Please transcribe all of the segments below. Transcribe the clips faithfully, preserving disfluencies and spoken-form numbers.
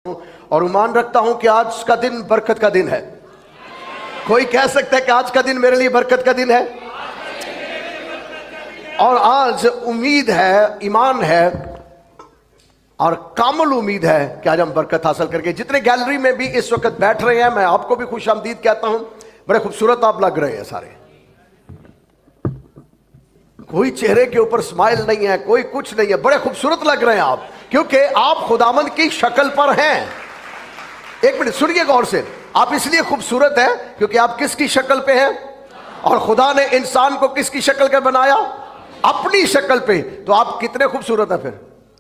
اور ایمان رکھتا ہوں کہ آج کا دن برکت کا دن ہے۔ کوئی کہہ سکتا ہے کہ آج کا دن میرے لیے برکت کا دن ہے؟ اور آج امید ہے، ایمان ہے اور کامل امید ہے کہ آج ہم برکت حاصل کر کے جتنے گیلری میں بھی اس وقت بیٹھ رہے ہیں، میں آپ کو بھی خوش آمدید کہتا ہوں۔ بڑے خوبصورت آپ لگ رہے ہیں سارے، کوئی چہرے کے اوپر سمائل نہیں ہے، کوئی کچھ نہیں ہے، بڑے خوبصورت لگ رہے ہیں آپ، کیونکہ آپ خداوند کی شکل پر ہیں۔ ایک منٹ سنیے غور سے، آپ اس لیے خوبصورت ہیں کیونکہ آپ کس کی شکل پہ ہیں؟ اور خدا نے انسان کو کس کی شکل کا بنایا؟ اپنی شکل پہ۔ تو آپ کتنے خوبصورت ہیں پھر؟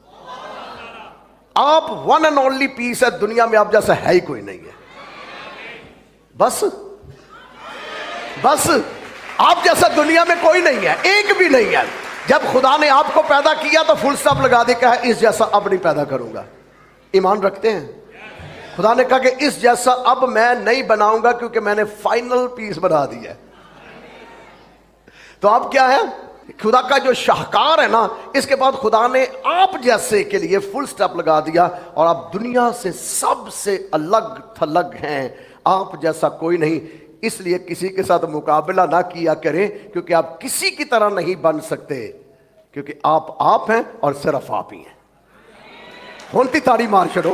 آپ ون اینڈ اونلی پیس ہے، دنیا میں آپ جیسا ہے ہی کوئی نہیں ہے۔ بس بس آپ جیسا دنیا میں کوئی نہیں ہے، ایک بھی نہیں ہے۔ جب خدا نے آپ کو پیدا کیا تو فل سٹاپ لگا دے، کہا اس جیسا اب نہیں پیدا کروں گا۔ ایمان رکھتے ہیں؟ خدا نے کہا کہ اس جیسا اب میں نہیں بناؤں گا کیونکہ میں نے فائنل پیس بنا دی ہے۔ تو آپ کیا ہے؟ خدا کا جو شاہکار ہے نا، اس کے بعد خدا نے آپ جیسے کے لیے فل سٹاپ لگا دیا، اور آپ دنیا سے سب سے الگ تھلگ ہیں، آپ جیسا کوئی نہیں۔ اس لیے کسی کے ساتھ مقابلہ نہ کیا کریں، کیونکہ آپ کسی کی طرح نہیں بن سکتے، کیونکہ آپ آپ ہیں اور صرف آپ ہی ہیں۔ ہونتی تاڑی مار چھڑو۔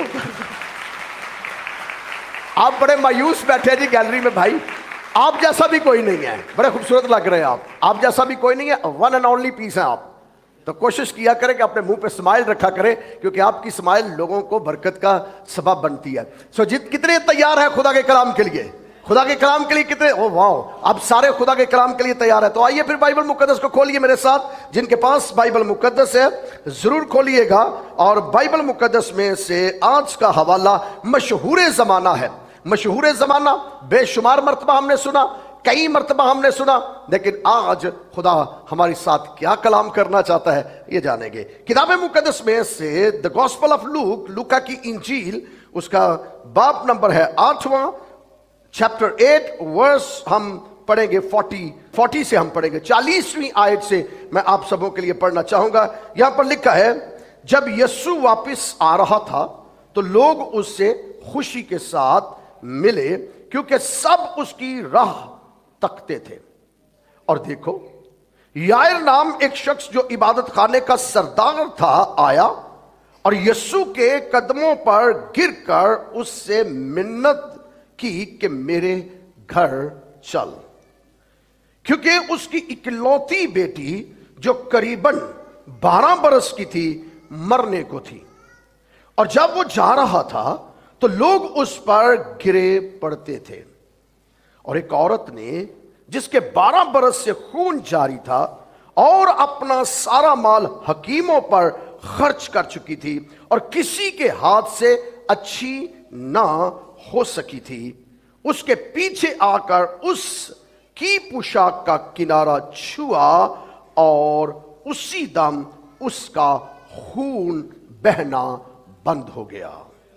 آپ بڑے مایوس بیٹھے جی گیلری میں، بھائی آپ جیسا بھی کوئی نہیں ہے، بڑے خوبصورت لگ رہے ہیں آپ، آپ جیسا بھی کوئی نہیں ہے، ون اینڈ اونلی پیس ہیں آپ۔ تو کوشش کیا کریں کہ اپنے منہ پہ سمائل رکھا کریں، کیونکہ آپ کی سمائل لوگوں کو برکت کا سبب بنتی ہے۔ سو جت کتنے تیار ہیں خدا کے کلام کے لیے؟ خدا کے کلام کے لیے کتنے؟ او واو، اب سارے خدا کے کلام کے لیے تیار ہے۔ تو آئیے پھر بائبل مقدس کو کھولیے میرے ساتھ، جن کے پاس بائبل مقدس ہے ضرور کھولیے گا۔ اور بائبل مقدس میں سے آج کا حوالہ مشہور زمانہ ہے۔ مشہور زمانہ بے شمار مرتبہ ہم نے سنا، کئی مرتبہ ہم نے سنا، لیکن آج خدا ہمارے ساتھ کیا کلام کرنا چاہتا ہے یہ جانیں گے۔ کتاب مقدس میں سے دا گوسپل آف لوک، لوکا کی انجیل، اس کا باب نمبر ہے آٹھواں، چیپٹر ایٹ ورس ہم پڑھیں گے فورٹی فورٹی سے ہم پڑھیں گے، چالیسویں آیت سے میں آپ سبوں کے لیے پڑھنا چاہوں گا۔ یہاں پر لکھا ہے، جب یسوع واپس آ رہا تھا تو لوگ اس سے خوشی کے ساتھ ملے، کیونکہ سب اس کی راہ تکتے تھے۔ اور دیکھو، یائر نام ایک شخص جو عبادت خانے کا سردار تھا آیا اور یسوع کے قدموں پر گر کر اس سے منت کی کہ میرے گھر چل، کیونکہ اس کی اکلوتی بیٹی جو قریباً بارہ برس کی تھی مرنے کو تھی۔ اور جب وہ جا رہا تھا تو لوگ اس پر گرے پڑتے تھے۔ اور ایک عورت نے جس کے بارہ برس سے خون جاری تھا اور اپنا سارا مال حکیموں پر خرچ کر چکی تھی اور کسی کے ہاتھ سے اچھی نہ ہو سکی تھی، اس کے پیچھے آ کر اس کی پوشاک کا کنارہ چھوا اور اسی دم اس کا خون بہنا بند ہو گیا۔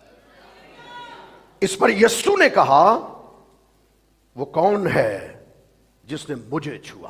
اس پر یسوع نے کہا، وہ کون ہے جس نے مجھے چھوا؟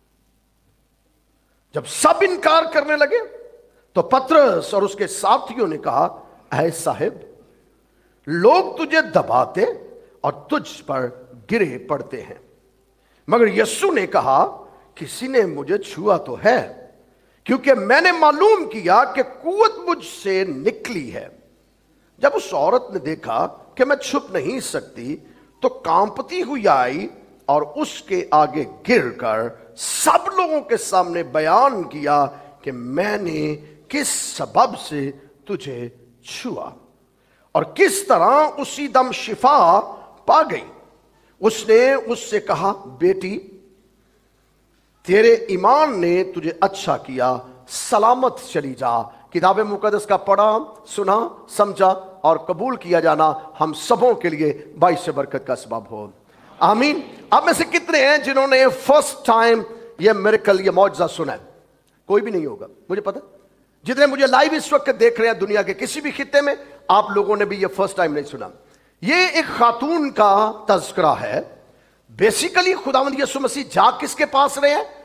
جب سب انکار کرنے لگے تو پترس اور اس کے ساتھیوں نے کہا، اے صاحب، لوگ تجھے دباتے اور تجھ پر گرے پڑتے ہیں، مگر یسوع نے کہا، کسی نے مجھے چھوا تو ہے، کیونکہ میں نے معلوم کیا کہ قوت مجھ سے نکلی ہے۔ جب اس عورت نے دیکھا کہ میں چھپ نہیں سکتی تو کانپتی ہوئی آئی اور اس کے آگے گر کر سب لوگوں کے سامنے بیان کیا کہ میں نے کس سبب سے تجھے چھوا اور کس طرح اسی دم شفا پا گئی۔ اس نے اس سے کہا، بیٹی، تیرے ایمان نے تجھے اچھا کیا، سلامت چلی جا۔ کتاب مقدس کا پڑھا، سنا، سمجھا اور قبول کیا جانا ہم سبوں کے لیے باعث برکت کا سبب ہو، آمین۔ اب میں سے کتنے ہیں جنہوں نے فرسٹ ٹائم یہ میریکل، یہ معجزہ سنا ہے؟ کوئی بھی نہیں ہوگا، مجھے پتا۔ جتنے مجھے لائیو اس وقت دیکھ رہے ہیں دنیا کے کسی بھی خطے میں، آپ لوگوں نے بھی یہ فرسٹ ٹائم نہیں سنا۔ یہ ایک خاتون کا تذکرہ ہے۔ بیسیکلی خداوند یسوع مسیح جا کس کے پاس رہے ہیں؟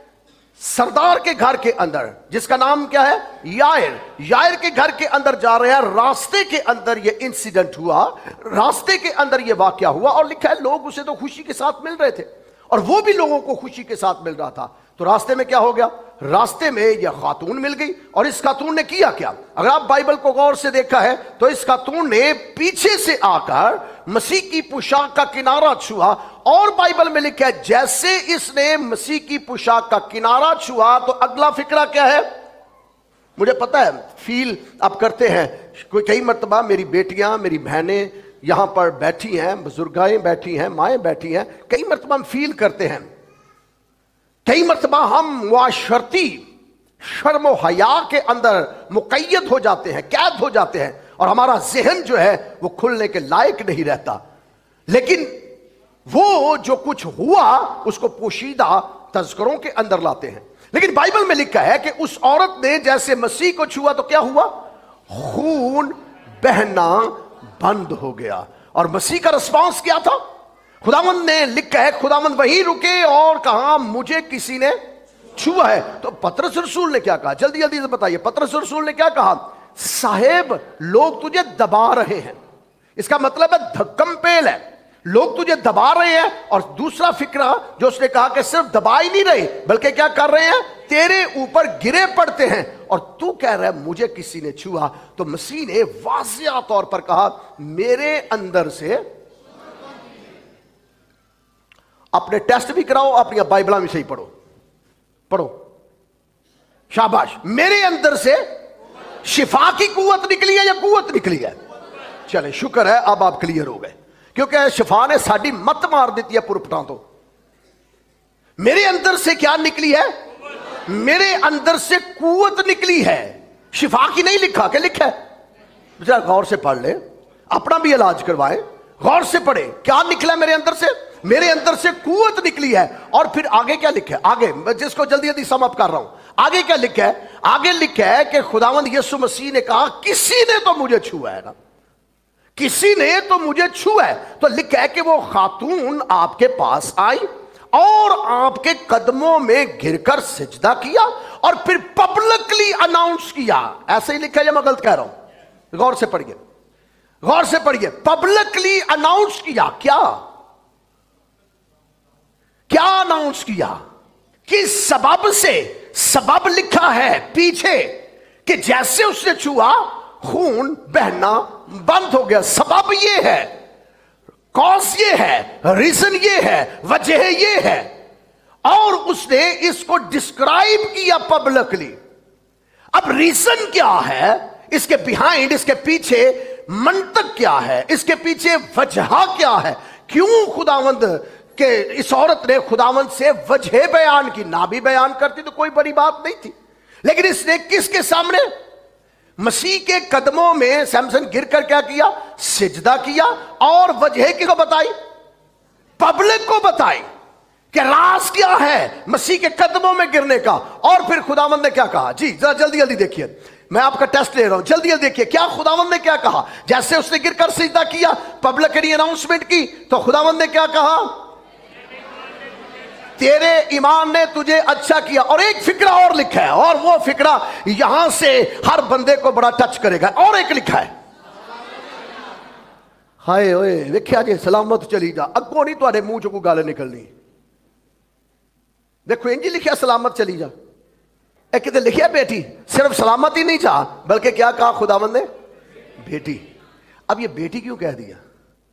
सरदार के घर के अंदर, जिसका नाम क्या है, यायर, यायर के घर के अंदर जा रहे हैं। रास्ते के अंदर ये इंसिडेंट हुआ, रास्ते के अंदर ये वाकया हुआ, और लिखा है लोग उसे तो खुशी के साथ मिल रहे थे और वो भी लोगों को खुशी के साथ मिल रहा था। तो रास्ते में क्या हो गया, रास्ते में यह खातून मिल गई, और इस खातून ने किया क्या? अगर आप बाइबल को गौर से देखा है तो इस खातून ने पीछे से आकर मसीह की पोशाक का किनारा छुआ, और बाइबल में लिखा है जैसे इसने मसीह की पोशाक का किनारा छुआ तो अगला फिक्रा क्या है? मुझे पता है, फील आप करते हैं। कोई कई मर्तबा मेरी बेटियां, मेरी बहनें यहां पर बैठी हैं, बुजुर्गाएं बैठी हैं, माएं बैठी हैं, कई मर्तबा हम फील करते हैं, कई मर्तबा हम मुआशरती शर्म व हया के अंदर मुक़य्यद हो जाते हैं, कैद हो जाते हैं, और हमारा ज़हन जो है वो खुलने के लायक नहीं रहता। लेकिन वो जो कुछ हुआ उसको पोशीदा तज़किरों के अंदर लाते हैं। लेकिन बाइबल में लिखा है कि उस औरत ने जैसे मसीह को छुआ तो क्या हुआ? खून बहना बंद हो गया। और मसीह का रिस्पांस क्या था? खुदावंद ने लिखा है, खुदावंद वहीं रुके और कहा मुझे किसी ने छुआ है। तो पतरस रसूल ने क्या कहा? जल्दी जल्दी से बताइए, पतरस रसूल ने क्या कहा? साहेब लोग तुझे दबा रहे हैं। इसका मतलब है धक्कम पेल है, लोग तुझे दबा रहे हैं। और दूसरा फिक्रा जो उसने कहा कि सिर्फ दबा ही नहीं रहे बल्कि क्या कर रहे हैं, तेरे ऊपर गिरे पड़ते हैं, और तू कह रहा है मुझे किसी ने छुआ। तो मसीह ने वाज़िया तौर पर कहा मेरे अंदर से, अपने टेस्ट भी कराओ, अपनी बाइबल में सही पढ़ो पढ़ो शाबाश, मेरे अंदर से शिफा की कुव्वत निकली है या कुव्वत निकली है? चले शुक्र है, अब आप क्लियर हो गए, क्योंकि शिफा ने साड़ी मत मार देती है पुरपटा। तो मेरे अंदर से क्या निकली है? मेरे अंदर से कुव्वत निकली है। शिफा की नहीं लिखा, क्या लिखा है? जरा गौर से पढ़ ले, अपना भी इलाज करवाए, गौर से पढ़े क्या निकला मेरे अंदर से? मेरे अंदर से कुव्वत निकली है। और फिर आगे क्या लिखा है? आगे मैं जिसको जल्दी जल्दी सम अप कर रहा हूं, आगे क्या लिखा है? आगे लिखा है कि खुदावंद यीशु मसीह ने कहा किसी ने तो मुझे छुआ है ना, किसी ने तो मुझे छुआ है। तो लिखा है कि वो खातून आपके पास आई और आपके कदमों में गिरकर सिजदा किया और फिर पब्लिकली अनाउंस किया। ऐसे ही लिखा है या मैं गलत कह रहा हूं? गौर से पढ़िए, गौर से पढ़िए। पब्लिकली अनाउंस किया। क्या क्या अनाउंस किया? किस सबब से? सबब लिखा है पीछे कि जैसे उसने छुआ खून बहना बंद हो गया। सबब ये है, कॉज ये है, रीजन ये है, वजह ये है, और उसने इसको डिस्क्राइब किया पब्लिकली। अब रीजन क्या है इसके बिहाइंड, इसके पीछे मंतक क्या है, इसके पीछे वजह क्या है? क्यों खुदावंद के इस औरत ने खुदावंद से वजह बयान की? ना भी बयान करती तो कोई बड़ी बात नहीं थी, लेकिन इसने किसके सामने? मसीह के कदमों में सैमसन गिरकर क्या किया? सिजदा किया। और वजह किसको बताई? पब्लिक को बताई कि राज क्या है मसीह के कदमों में गिरने का। और फिर खुदावंद ने क्या कहा? जी जरा जल्दी जल्दी देखिए, मैं आपका टेस्ट ले रहा हूं, जल्दी जल्दी देखिए क्या खुदावंद ने क्या कहा। जैसे उसने गिरकर सिजदा किया, पब्लिकली अनाउंसमेंट की, तो खुदावंद ने क्या कहा? तेरे ईमान ने तुझे अच्छा किया। और एक फिक्रा और लिखा है, और वो फिक्रा यहां से हर बंदे को बड़ा टच करेगा। और एक लिखा है, हाय ओए देखिया जी सलामत चली जा, अगों नहीं तुम्हारे मुंह चों कोई गल निकलनी। देखो इंज लिखा सलामत चली जा। एक कितने लिखा बेटी, सिर्फ सलामत ही नहीं चाह बल्कि क्या कहा खुदावंद ने? बेटी। अब ये बेटी क्यों कह दिया?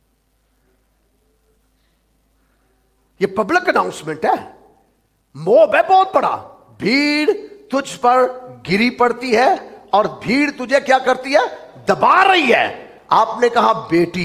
ये पब्लिक अनाउंसमेंट है, मोब है बहुत बड़ा। भीड़ तुझ पर गिरी पड़ती है और भीड़ तुझे क्या करती है? दबा रही है। आपने कहा बेटी।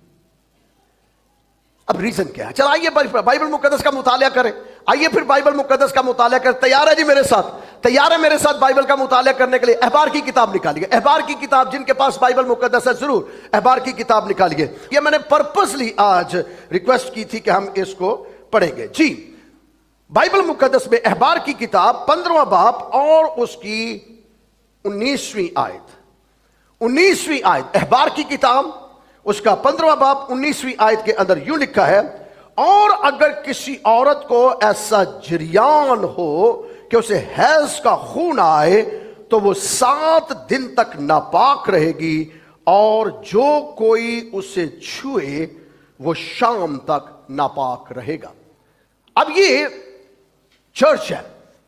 अब रीजन क्या है? चलो आइए बाइबल मुकद्दस का मुतालिया करें। आइए फिर बाइबल मुकद्दस का मुतालिया करें। तैयार है जी मेरे साथ? तैयार है मेरे साथ बाइबल का मुतालिया करने के लिए? अहबार की किताब निकालिए। अहबार की किताब, जिनके पास बाइबल मुकद्दस है जरूर अहबार की किताब निकालिए। ये मैंने पर्पसली आज रिक्वेस्ट की थी कि हम इसको पढ़ेंगे। जी बाइबल मुकद्दस में अहबार की किताब पंद्रहवां बाब और उसकी उन्नीसवीं आयत, उन्नीसवीं आयत अहबार की किताब उसका पंद्रहवां बाब उन्नीसवीं आयत के अंदर यूं लिखा है, और अगर किसी औरत को ऐसा जरियान हो کہ اسے حیض کا خون آئے تو وہ سات دن تک ناپاک رہے گی، اور جو کوئی اسے چھوئے وہ شام تک ناپاک رہے گا۔ اب یہ چرچ ہے،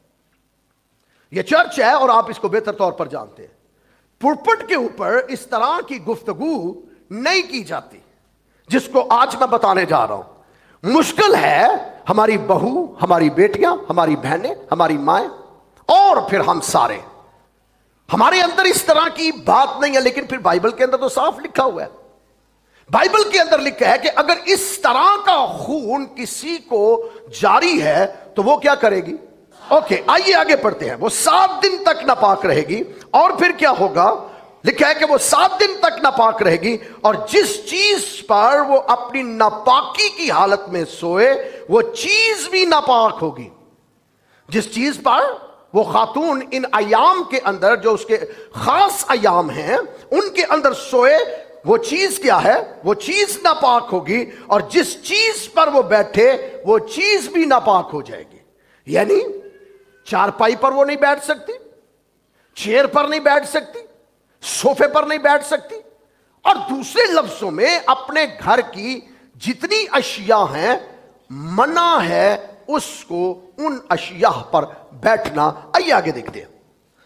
یہ چرچ ہے اور آپ اس کو بہتر طور پر جانتے ہیں۔ پلپٹ کے اوپر اس طرح کی گفتگو نہیں کی جاتی جس کو آج میں بتانے جا رہا ہوں۔ مشکل ہے ہماری بہو، ہماری بیٹیاں، ہماری بہنیں، ہماری مائیں اور پھر ہم سارے، ہمارے اندر اس طرح کی بات نہیں ہے، لیکن پھر بائبل کے اندر تو صاف لکھا ہوا ہے۔ بائبل کے اندر لکھا ہے کہ اگر اس طرح کا خون کسی کو جاری ہے تو وہ کیا کرے گی؟ اوکے آئیے آگے پڑھتے ہیں۔ وہ سات دن تک ناپاک رہے گی، اور پھر کیا ہوگا؟ لکھا ہے کہ وہ سات دن تک ناپاک رہے گی، اور جس چیز پر وہ اپنی ناپاکی کی حالت میں سوئے وہ چیز بھی ناپاک ہوگی۔ جس چیز پر وہ خاتون ان ایام کے اندر، جو اس کے خاص ایام ہیں، ان کے اندر سوئے، وہ چیز کیا ہے؟ وہ چیز ناپاک ہوگی، اور جس چیز پر وہ بیٹھے وہ چیز بھی ناپاک ہو جائے گی۔ یعنی چارپائی پر وہ نہیں بیٹھ سکتی، چیئر پر نہیں بیٹھ سکتی، صوفے پر نہیں بیٹھ سکتی، اور دوسرے لفظوں میں اپنے گھر کی جتنی اشیاء ہیں منع ہے اس کو ان اشیاء پر بیٹھنا۔ آئیے آگے دیکھتے ہیں۔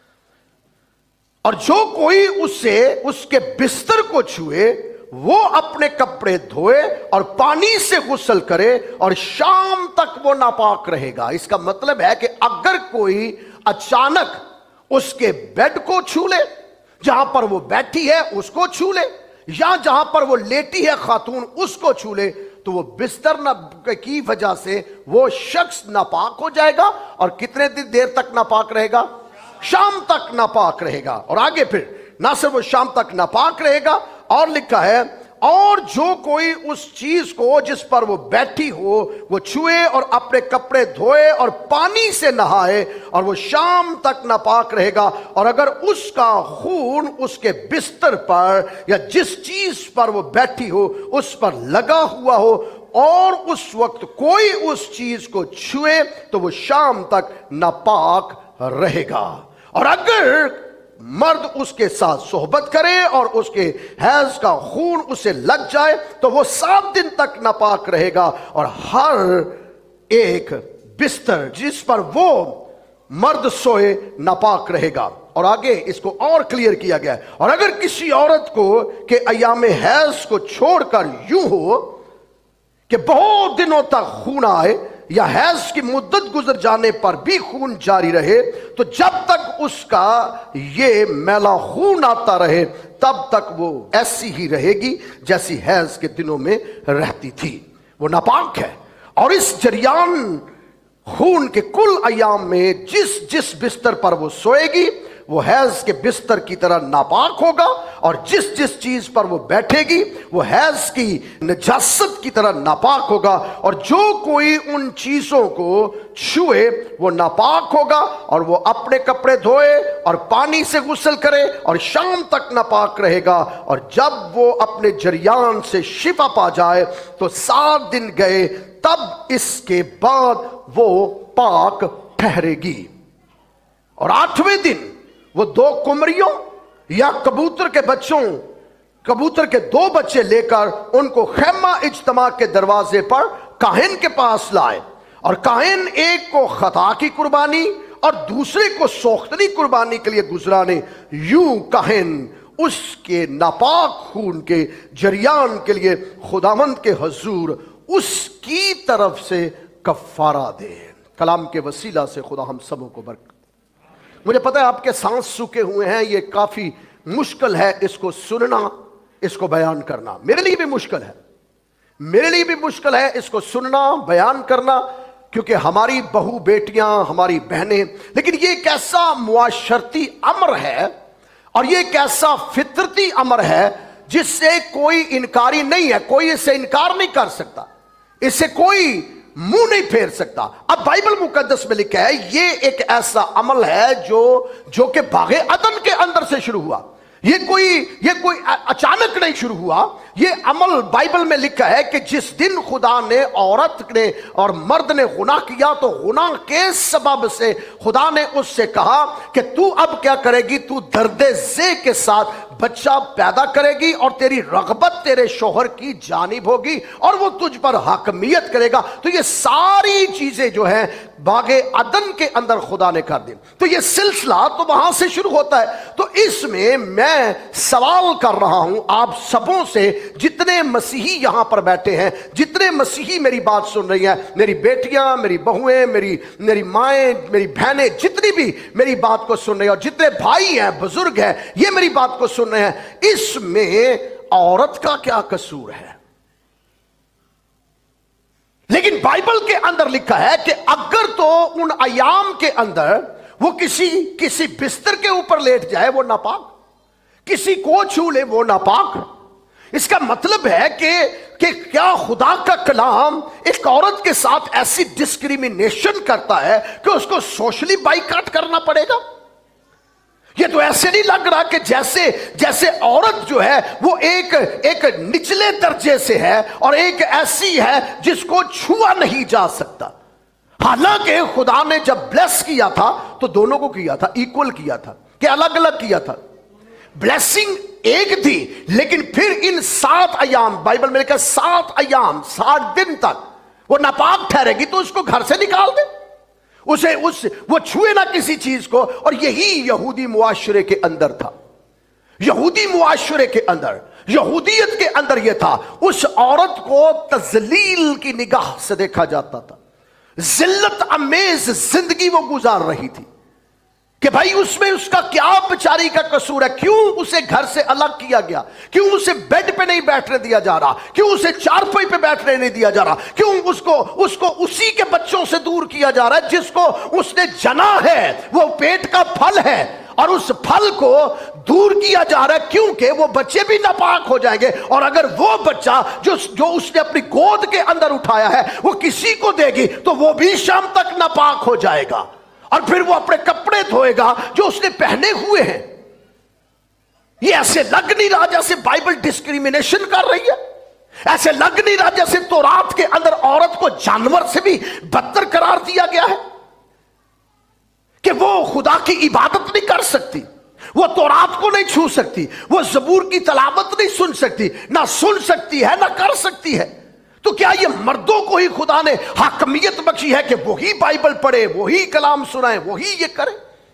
اور جو کوئی اسے اس کے بستر کو چھوئے وہ اپنے کپڑے دھوئے اور پانی سے غسل کرے، اور شام تک وہ ناپاک رہے گا۔ اس کا مطلب ہے کہ اگر کوئی اچانک اس کے بیڈ کو چھو لے، جہاں پر وہ بیٹھی ہے اس کو چھو لے، یا جہاں پر وہ لیٹی ہے خاتون اس کو چھو لے، تو وہ بستر کی وجہ سے وہ شخص ناپاک ہو جائے گا۔ اور کتنے دیر تک ناپاک رہے گا؟ شام تک ناپاک رہے گا۔ اور آگے پھر نہ صرف وہ شام تک ناپاک رہے گا، اور لکھا ہے اور جو کوئی اس چیز کو جس پر وہ بیٹھی ہو وہ چھوئے اور اپنے کپڑے دھوئے اور پانی سے نہائے، اور وہ شام تک ناپاک رہے گا۔ اور اگر اس کا خون اس کے بستر پر یا جس چیز پر وہ بیٹھی ہو اس پر لگا ہوا ہو، اور اس وقت کوئی اس چیز کو چھوئے تو وہ شام تک ناپاک رہے گا۔ اور اگر مرد اس کے ساتھ صحبت کرے اور اس کے حیض کا خون اسے لگ جائے تو وہ سات دن تک ناپاک رہے گا، اور ہر ایک بستر جس پر وہ مرد سوئے ناپاک رہے گا۔ اور آگے اس کو اور کلیئر کیا گیا ہے، اور اگر کسی عورت کو کہ ایام حیض کو چھوڑ کر یوں ہو کہ بہت دنوں تک خون آئے، یا حیض کی مدت گزر جانے پر بھی خون جاری رہے، تو جب تک اس کا یہ میلا خون آتا رہے تب تک وہ ایسی ہی رہے گی جیسی حیض کے دنوں میں رہتی تھی۔ وہ ناپاک ہے، اور اس جریان خون کے کل ایام میں جس جس بستر پر وہ سوئے گی وہ حیض کے بستر کی طرح ناپاک ہوگا، اور جس جس چیز پر وہ بیٹھے گی وہ حیض کی نجاست کی طرح ناپاک ہوگا، اور جو کوئی ان چیزوں کو چھوئے وہ ناپاک ہوگا، اور وہ اپنے کپڑے دھوئے اور پانی سے غسل کرے اور شام تک ناپاک رہے گا، اور جب وہ اپنے جریان سے شفا پا جائے تو سات دن گئے تب اس کے بعد وہ پاک ٹھہرے گی۔ اور آٹھویں دن وہ دو کمریوں یا کبوتر کے بچوں کبوتر کے دو بچے لے کر ان کو خیمہ اجتماع کے دروازے پر کاہن کے پاس لائے، اور کاہن ایک کو خطا کی قربانی اور دوسرے کو سوختنی قربانی کے لیے گزرانے، یوں کاہن اس کے ناپاک خون کے جریان کے لیے خداوند کے حضور اس کی طرف سے کفارہ دے۔ کلام کے وسیلہ سے خدا ہم سبوں کو برکت۔ مجھے پتہ ہے آپ کے سانس سوکھے ہوئے ہیں، یہ کافی مشکل ہے اس کو سننا، اس کو بیان کرنا۔ میرے لیے بھی مشکل ہے، میرے لیے بھی مشکل ہے اس کو سننا، بیان کرنا، کیونکہ ہماری بہو بیٹیاں، ہماری بہنیں، لیکن یہ ایک ایسا معاشرتی امر ہے اور یہ ایک ایسا فطرتی امر ہے جس سے کوئی انکاری نہیں ہے، کوئی اس سے انکار نہیں کر سکتا، اس سے کوئی منہ نہیں پھیر سکتا۔ اب بائبل مقدس میں لکھا ہے یہ ایک ایسا عمل ہے جو جو کہ باغ عدن کے اندر سے شروع ہوا۔ یہ کوئی یہ کوئی اچانک نہیں شروع ہوا. یہ عمل بائبل میں لکھا ہے کہ جس دن خدا نے عورت نے اور مرد نے گناہ کیا تو گناہ کے سبب سے خدا نے اس سے کہا کہ تو اب کیا کرے گی, تو درد ذے کے ساتھ بچہ پیدا کرے گی اور تیری رغبت تیرے شوہر کی جانب ہوگی اور وہ تجھ پر حاکمیت کرے گا. تو یہ ساری چیزیں جو ہیں باغ عدن کے اندر خدا نے کر دی. تو یہ سلسلہ تو وہاں سے شروع ہوتا ہے. تو اس میں میں سوال کر رہا ہوں آپ سبوں سے, جتنے مسیحی یہاں پر بیٹھے ہیں, جتنے مسیحی میری بات سن رہی ہیں, میری بیٹیاں, میری بہویں, میری میری مائیں, میری بہنیں, جتنی بھی میری بات کو سن رہی ہیں, اور جتنے بھائی ہیں, بزرگ ہیں, یہ میری بات کو سن رہے ہیں, اس میں عورت کا کیا قصور ہے؟ لیکن بائبل کے اندر لکھا ہے کہ اگر تو ان ایام کے اندر وہ کسی کسی بستر کے اوپر لیٹ جائے وہ ناپاک, کسی کو چھو لے وہ ناپاک. اس کا مطلب ہے کہ کہ کیا خدا کا کلام ایک عورت کے ساتھ ایسی ڈسکریمنیشن کرتا ہے کہ اس کو سوشلی بائیکاٹ کرنا پڑے گا؟ یہ تو ایسے نہیں لگ رہا کہ جیسے جیسے عورت جو ہے وہ ایک ایک نچلے درجے سے ہے اور ایک ایسی ہے جس کو چھوا نہیں جا سکتا. حالانکہ خدا نے جب بلیس کیا تھا تو دونوں کو کیا تھا, ایکول کیا تھا, کہ الگ الگ کیا تھا. بلیسنگ ایک تھی, لیکن پھر ان سات ایام, بائبل میں لکھا سات ایام, سات دن تک وہ ناپاک ٹھہرے گی تو اس کو گھر سے نکال دے, اسے اس وہ چھوئے نہ کسی چیز کو. اور یہی یہودی معاشرے کے اندر تھا. یہودی معاشرے کے اندر, یہودیت کے اندر یہ تھا, اس عورت کو تذلیل کی نگاہ سے دیکھا جاتا تھا. ذلت امیز زندگی وہ گزار رہی تھی کہ بھائی اس میں اس کا کیا بیچاری کا قصور ہے, کیوں اسے گھر سے الگ کیا گیا, کیوں اسے بیڈ پہ نہیں بیٹھنے دیا جا رہا, کیوں اسے چارپائی پہ بیٹھنے نہیں دیا جا رہا, کیوں اس کو اس کو اسی کے بچوں سے دور کیا جا رہا ہے جس کو اس نے جنا ہے, وہ پیٹ کا پھل ہے, اور اس پھل کو دور کیا جا رہا ہے کیونکہ وہ بچے بھی ناپاک ہو جائیں گے. اور اگر وہ بچہ جو جو اس نے اپنی گود کے اندر اٹھایا ہے وہ کسی کو دے گی تو وہ بھی شام تک ناپاک ہو جائے گا, اور پھر وہ اپنے کپڑے دھوئے گا جو اس نے پہنے ہوئے ہیں. یہ ایسے لگ نہیں رہا جیسے بائبل ڈسکریمنیشن کر رہی ہے, ایسے لگ نہیں رہا جیسے تورات کے اندر عورت کو جانور سے بھی بدتر قرار دیا گیا ہے کہ وہ خدا کی عبادت نہیں کر سکتی, وہ تورات کو نہیں چھو سکتی, وہ زبور کی تلاوت نہیں سن سکتی, نہ سن سکتی ہے نہ کر سکتی ہے. تو کیا یہ مردوں کو ہی خدا نے حاکمیت بخشی ہے کہ وہی بائبل پڑھے, وہی کلام سنائیں, وہی یہ کریں؟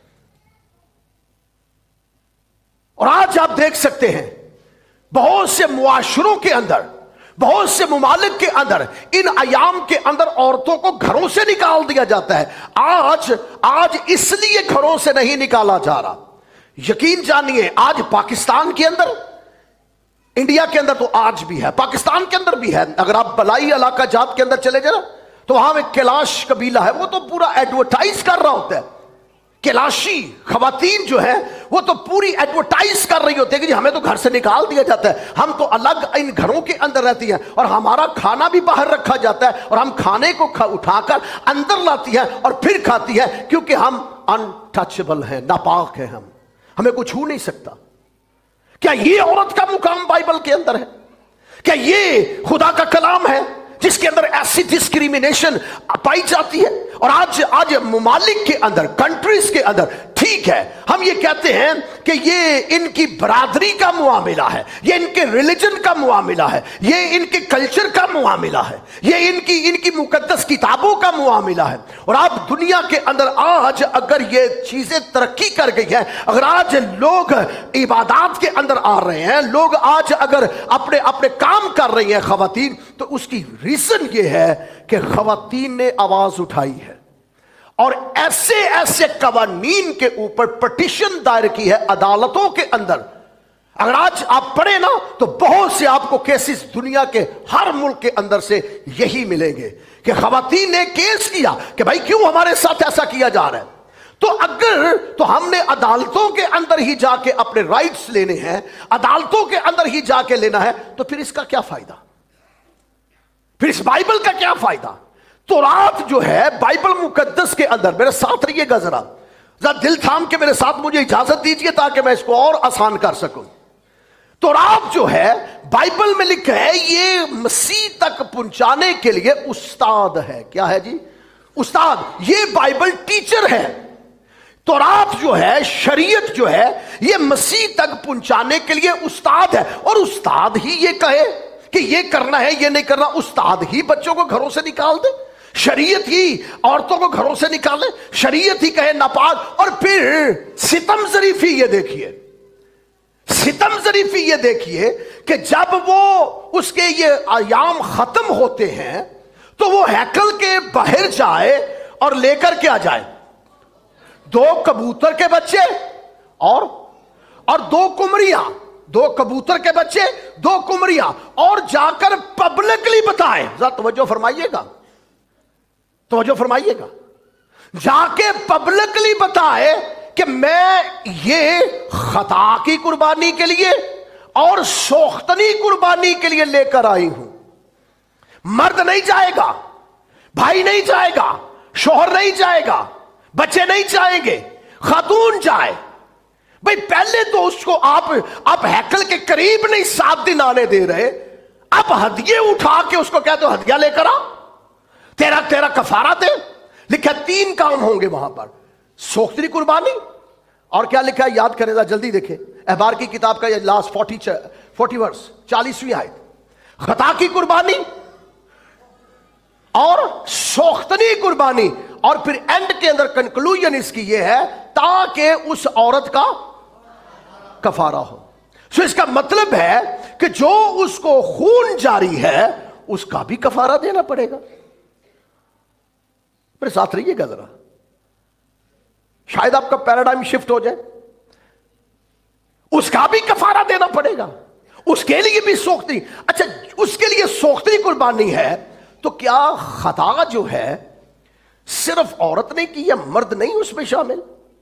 اور آج آپ دیکھ سکتے ہیں بہت سے معاشروں کے اندر, بہت سے ممالک کے اندر ان ایام کے اندر عورتوں کو گھروں سے نکال دیا جاتا ہے. آج آج اس لیے گھروں سے نہیں نکالا جا رہا, یقین جانیے آج پاکستان کے اندر, انڈیا کے اندر تو آج بھی ہے, پاکستان کے اندر بھی ہے. اگر آپ بلائی علاقہ جات کے اندر چلے جائیں تو وہاں میں کیلاش قبیلہ ہے, وہ تو پورا ایڈورٹائز کر رہا ہوتا ہے. کیلاشی خواتین جو ہیں وہ تو پوری ایڈورٹائز کر رہی ہوتی ہے کہ جی ہمیں تو گھر سے نکال دیا جاتا ہے, ہم تو الگ ان گھروں کے اندر رہتی ہیں, اور ہمارا کھانا بھی باہر رکھا جاتا ہے, اور ہم کھانے کو اٹھا کر اندر لاتی ہیں اور پھر کھاتی ہیں کیونکہ ہم انٹچبل ہیں, ناپاک ہیں, ہم ہمیں کچھ چھو نہیں سکتا. کیا یہ عورت کا مقام بائبل کے اندر ہے؟ کیا یہ خدا کا کلام ہے جس کے اندر ایسی ڈسکریمنیشن پائی جاتی ہے؟ اور آج آج ممالک کے اندر, کنٹریز کے اندر, ٹھیک ہے ہم یہ کہتے ہیں کہ یہ ان کی برادری کا معاملہ ہے, یہ ان کے ریلیجن کا معاملہ ہے, یہ ان کے کلچر کا معاملہ ہے, یہ ان کی ان کی مقدس کتابوں کا معاملہ ہے. اور آپ دنیا کے اندر آج اگر یہ چیزیں ترقی کر گئی ہیں, اگر آج لوگ عبادات کے اندر آ رہے ہیں, لوگ آج اگر اپنے اپنے کام کر رہی ہیں خواتین, تو اس کی ریزن یہ ہے کہ خواتین نے آواز اٹھائی ہے اور ایسے ایسے قوانین کے اوپر پٹیشن دائر کی ہے عدالتوں کے اندر. اگر آج آپ پڑھیں نا تو بہت سے آپ کو کیسز دنیا کے ہر ملک کے اندر سے یہی ملیں گے کہ خواتین نے کیس کیا کہ بھائی کیوں ہمارے ساتھ ایسا کیا جا رہا ہے. تو اگر تو ہم نے عدالتوں کے اندر ہی جا کے اپنے رائٹس لینے ہیں, عدالتوں کے اندر ہی جا کے لینا ہے, تو پھر اس کا کیا فائدہ, پھر اس بائبل کا کیا فائدہ؟ تورات جو ہے بائبل مقدس کے اندر, میرے ساتھ رہیے گا ذرا, ذرا دل تھام کے میرے ساتھ مجھے اجازت دیجئے تاکہ میں اس کو اور آسان کر سکوں. تورات جو ہے بائبل میں لکھا ہے یہ مسیح تک پہنچانے کے لیے استاد ہے. کیا ہے جی؟ استاد. یہ بائبل ٹیچر ہے. تورات جو ہے شریعت جو ہے یہ مسیح تک پہنچانے کے لیے استاد ہے. اور استاد ہی یہ کہے کہ یہ کرنا ہے یہ نہیں کرنا. استاد ہی بچوں کو گھروں سے نکال دے. شریعت ہی عورتوں کو گھروں سے نکالے. شریعت ہی کہے ناپاک. اور پھر ستم ظریفی یہ دیکھیے ستم ظریفی یہ دیکھیے کہ جب وہ اس کے یہ ایام ختم ہوتے ہیں تو وہ ہیکل کے باہر جائے اور لے کر کیا جائے؟ دو کبوتر کے بچے اور اور دو کمریاں. دو کبوتر کے بچے دو کمریاں اور جا کر پبلکلی بتائے. ذرا توجہ فرمائیے گا توجہ فرمائیے گا جا کے پبلکلی بتائے کہ میں یہ خطا کی قربانی کے لیے اور سوختنی قربانی کے لیے لے کر آئی ہوں. مرد نہیں جائے گا, بھائی نہیں جائے گا, شوہر نہیں جائے گا, بچے نہیں جائیں گے, خاتون جائے. بھئی پہلے تو اس کو آپ آپ ہیکل کے قریب نہیں سات دن آنے دے رہے, اب ہدیے اٹھا کے اس کو کہتے ہو ہدیہ لے کر آ, تیرا تیرا کفارہ دے. لکھا تین کام ہوں گے وہاں پر, سوختنی قربانی اور کیا لکھا ہے یاد کریں ذرا جلدی دیکھیں احبار کی کتاب کا یہ لاسٹ فورٹی فورٹی ورس چالیسویں آیت. خطا کی قربانی اور سوختنی قربانی اور پھر اینڈ کے اندر کنکلوژن اس کی یہ ہے تاکہ اس عورت کا کفارہ ہو. سو اس کا مطلب ہے کہ جو اس کو خون جاری ہے اس کا بھی کفارہ دینا پڑے گا. میرے ساتھ رہیے گا ذرا, شاید آپ کا پیراڈائم شفٹ ہو جائے. اس کا بھی کفارہ دینا پڑے گا, اس کے لیے بھی سوختنی. اچھا اس کے لیے سوختنی قربانی ہے تو کیا خطا جو ہے صرف عورت نے کی یا مرد نہیں اس میں شامل؟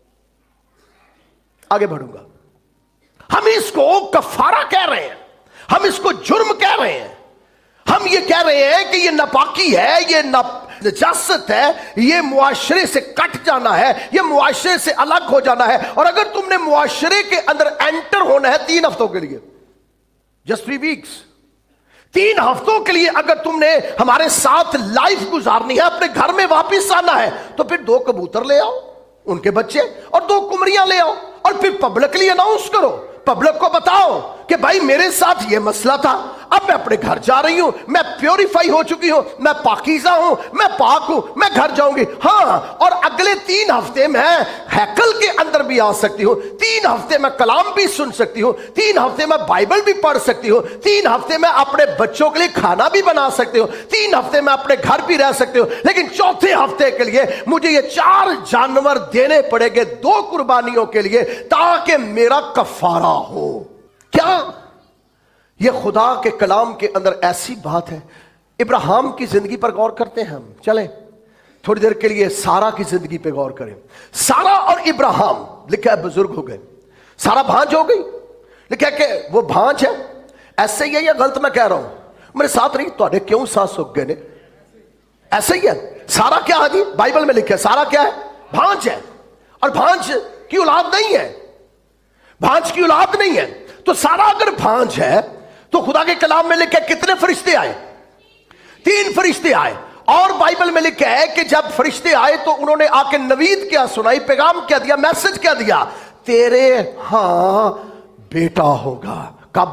آگے بڑھوں گا. ہم اس کو کفارہ کہہ رہے ہیں, ہم اس کو جرم کہہ رہے ہیں, ہم یہ کہہ رہے ہیں کہ یہ ناپاکی ہے, یہ نجاست ہے, یہ معاشرے سے کٹ جانا ہے, یہ معاشرے سے الگ ہو جانا ہے. اور اگر تم نے معاشرے کے اندر انٹر ہونا ہے تین ہفتوں کے لیے, جسٹ تھری ویکس, تین ہفتوں کے لیے اگر تم نے ہمارے ساتھ لائف گزارنی ہے, اپنے گھر میں واپس آنا ہے, تو پھر دو کبوتر لے آؤ, ان کے بچے, اور دو کمریاں لے آؤ, اور پھر پبلکلی اناؤنس کرو, پبلک کو بتاؤ کہ بھائی میرے ساتھ یہ مسئلہ تھا, اب میں اپنے گھر جا رہی ہوں, میں پیوریفائی ہو چکی ہوں, میں پاکیزہ ہوں, میں پاک ہوں, میں گھر جاؤں گی. ہاں, اور اگلے تین ہفتے میں ہیکل کے اندر بھی آ سکتی ہوں, تین ہفتے میں کلام بھی سن سکتی ہوں, تین ہفتے میں بائبل بھی پڑھ سکتی ہوں, تین ہفتے میں اپنے بچوں کے لیے کھانا بھی بنا سکتی ہوں, تین ہفتے میں اپنے گھر بھی رہ سکتی ہوں. لیکن چوتھے ہفتے کے لیے مجھے یہ چار جانور دینے پڑے گے دو قربانیوں کے لیے تاکہ میرا کفارہ ہو. کیا یہ خدا کے کلام کے اندر ایسی بات ہے؟ ابراہیم کی زندگی پر غور کرتے ہیں ہم. چلیں تھوڑی دیر کے لیے سارا کی زندگی پہ غور کریں. سارا اور ابراہیم لکھا ہے بزرگ ہو گئے. سارا بھانج ہو گئی, لکھا ہے کہ وہ بھانج ہے. ایسے ہی ہے یا غلط میں کہہ رہا ہوں؟ میرے ساتھ رہی تو کیوں سانس سوکھ گئے نے؟ ایسے ہی ہے. سارا کیا ہے جی؟ بائبل میں لکھا ہے سارا کیا ہے؟ بھانج ہے. اور بھانج کی اولاد نہیں ہے, بھانج کی اولاد نہیں ہے. تو سارا اگر بھانج ہے تو خدا کے کلام میں لکھا ہے کتنے فرشتے آئے؟ تین فرشتے آئے. اور بائبل میں لکھا ہے کہ جب فرشتے آئے تو انہوں نے آ کے نوید کیا سنائی, پیغام کیا دیا, میسج کیا دیا؟ تیرے ہاں بیٹا ہوگا. کب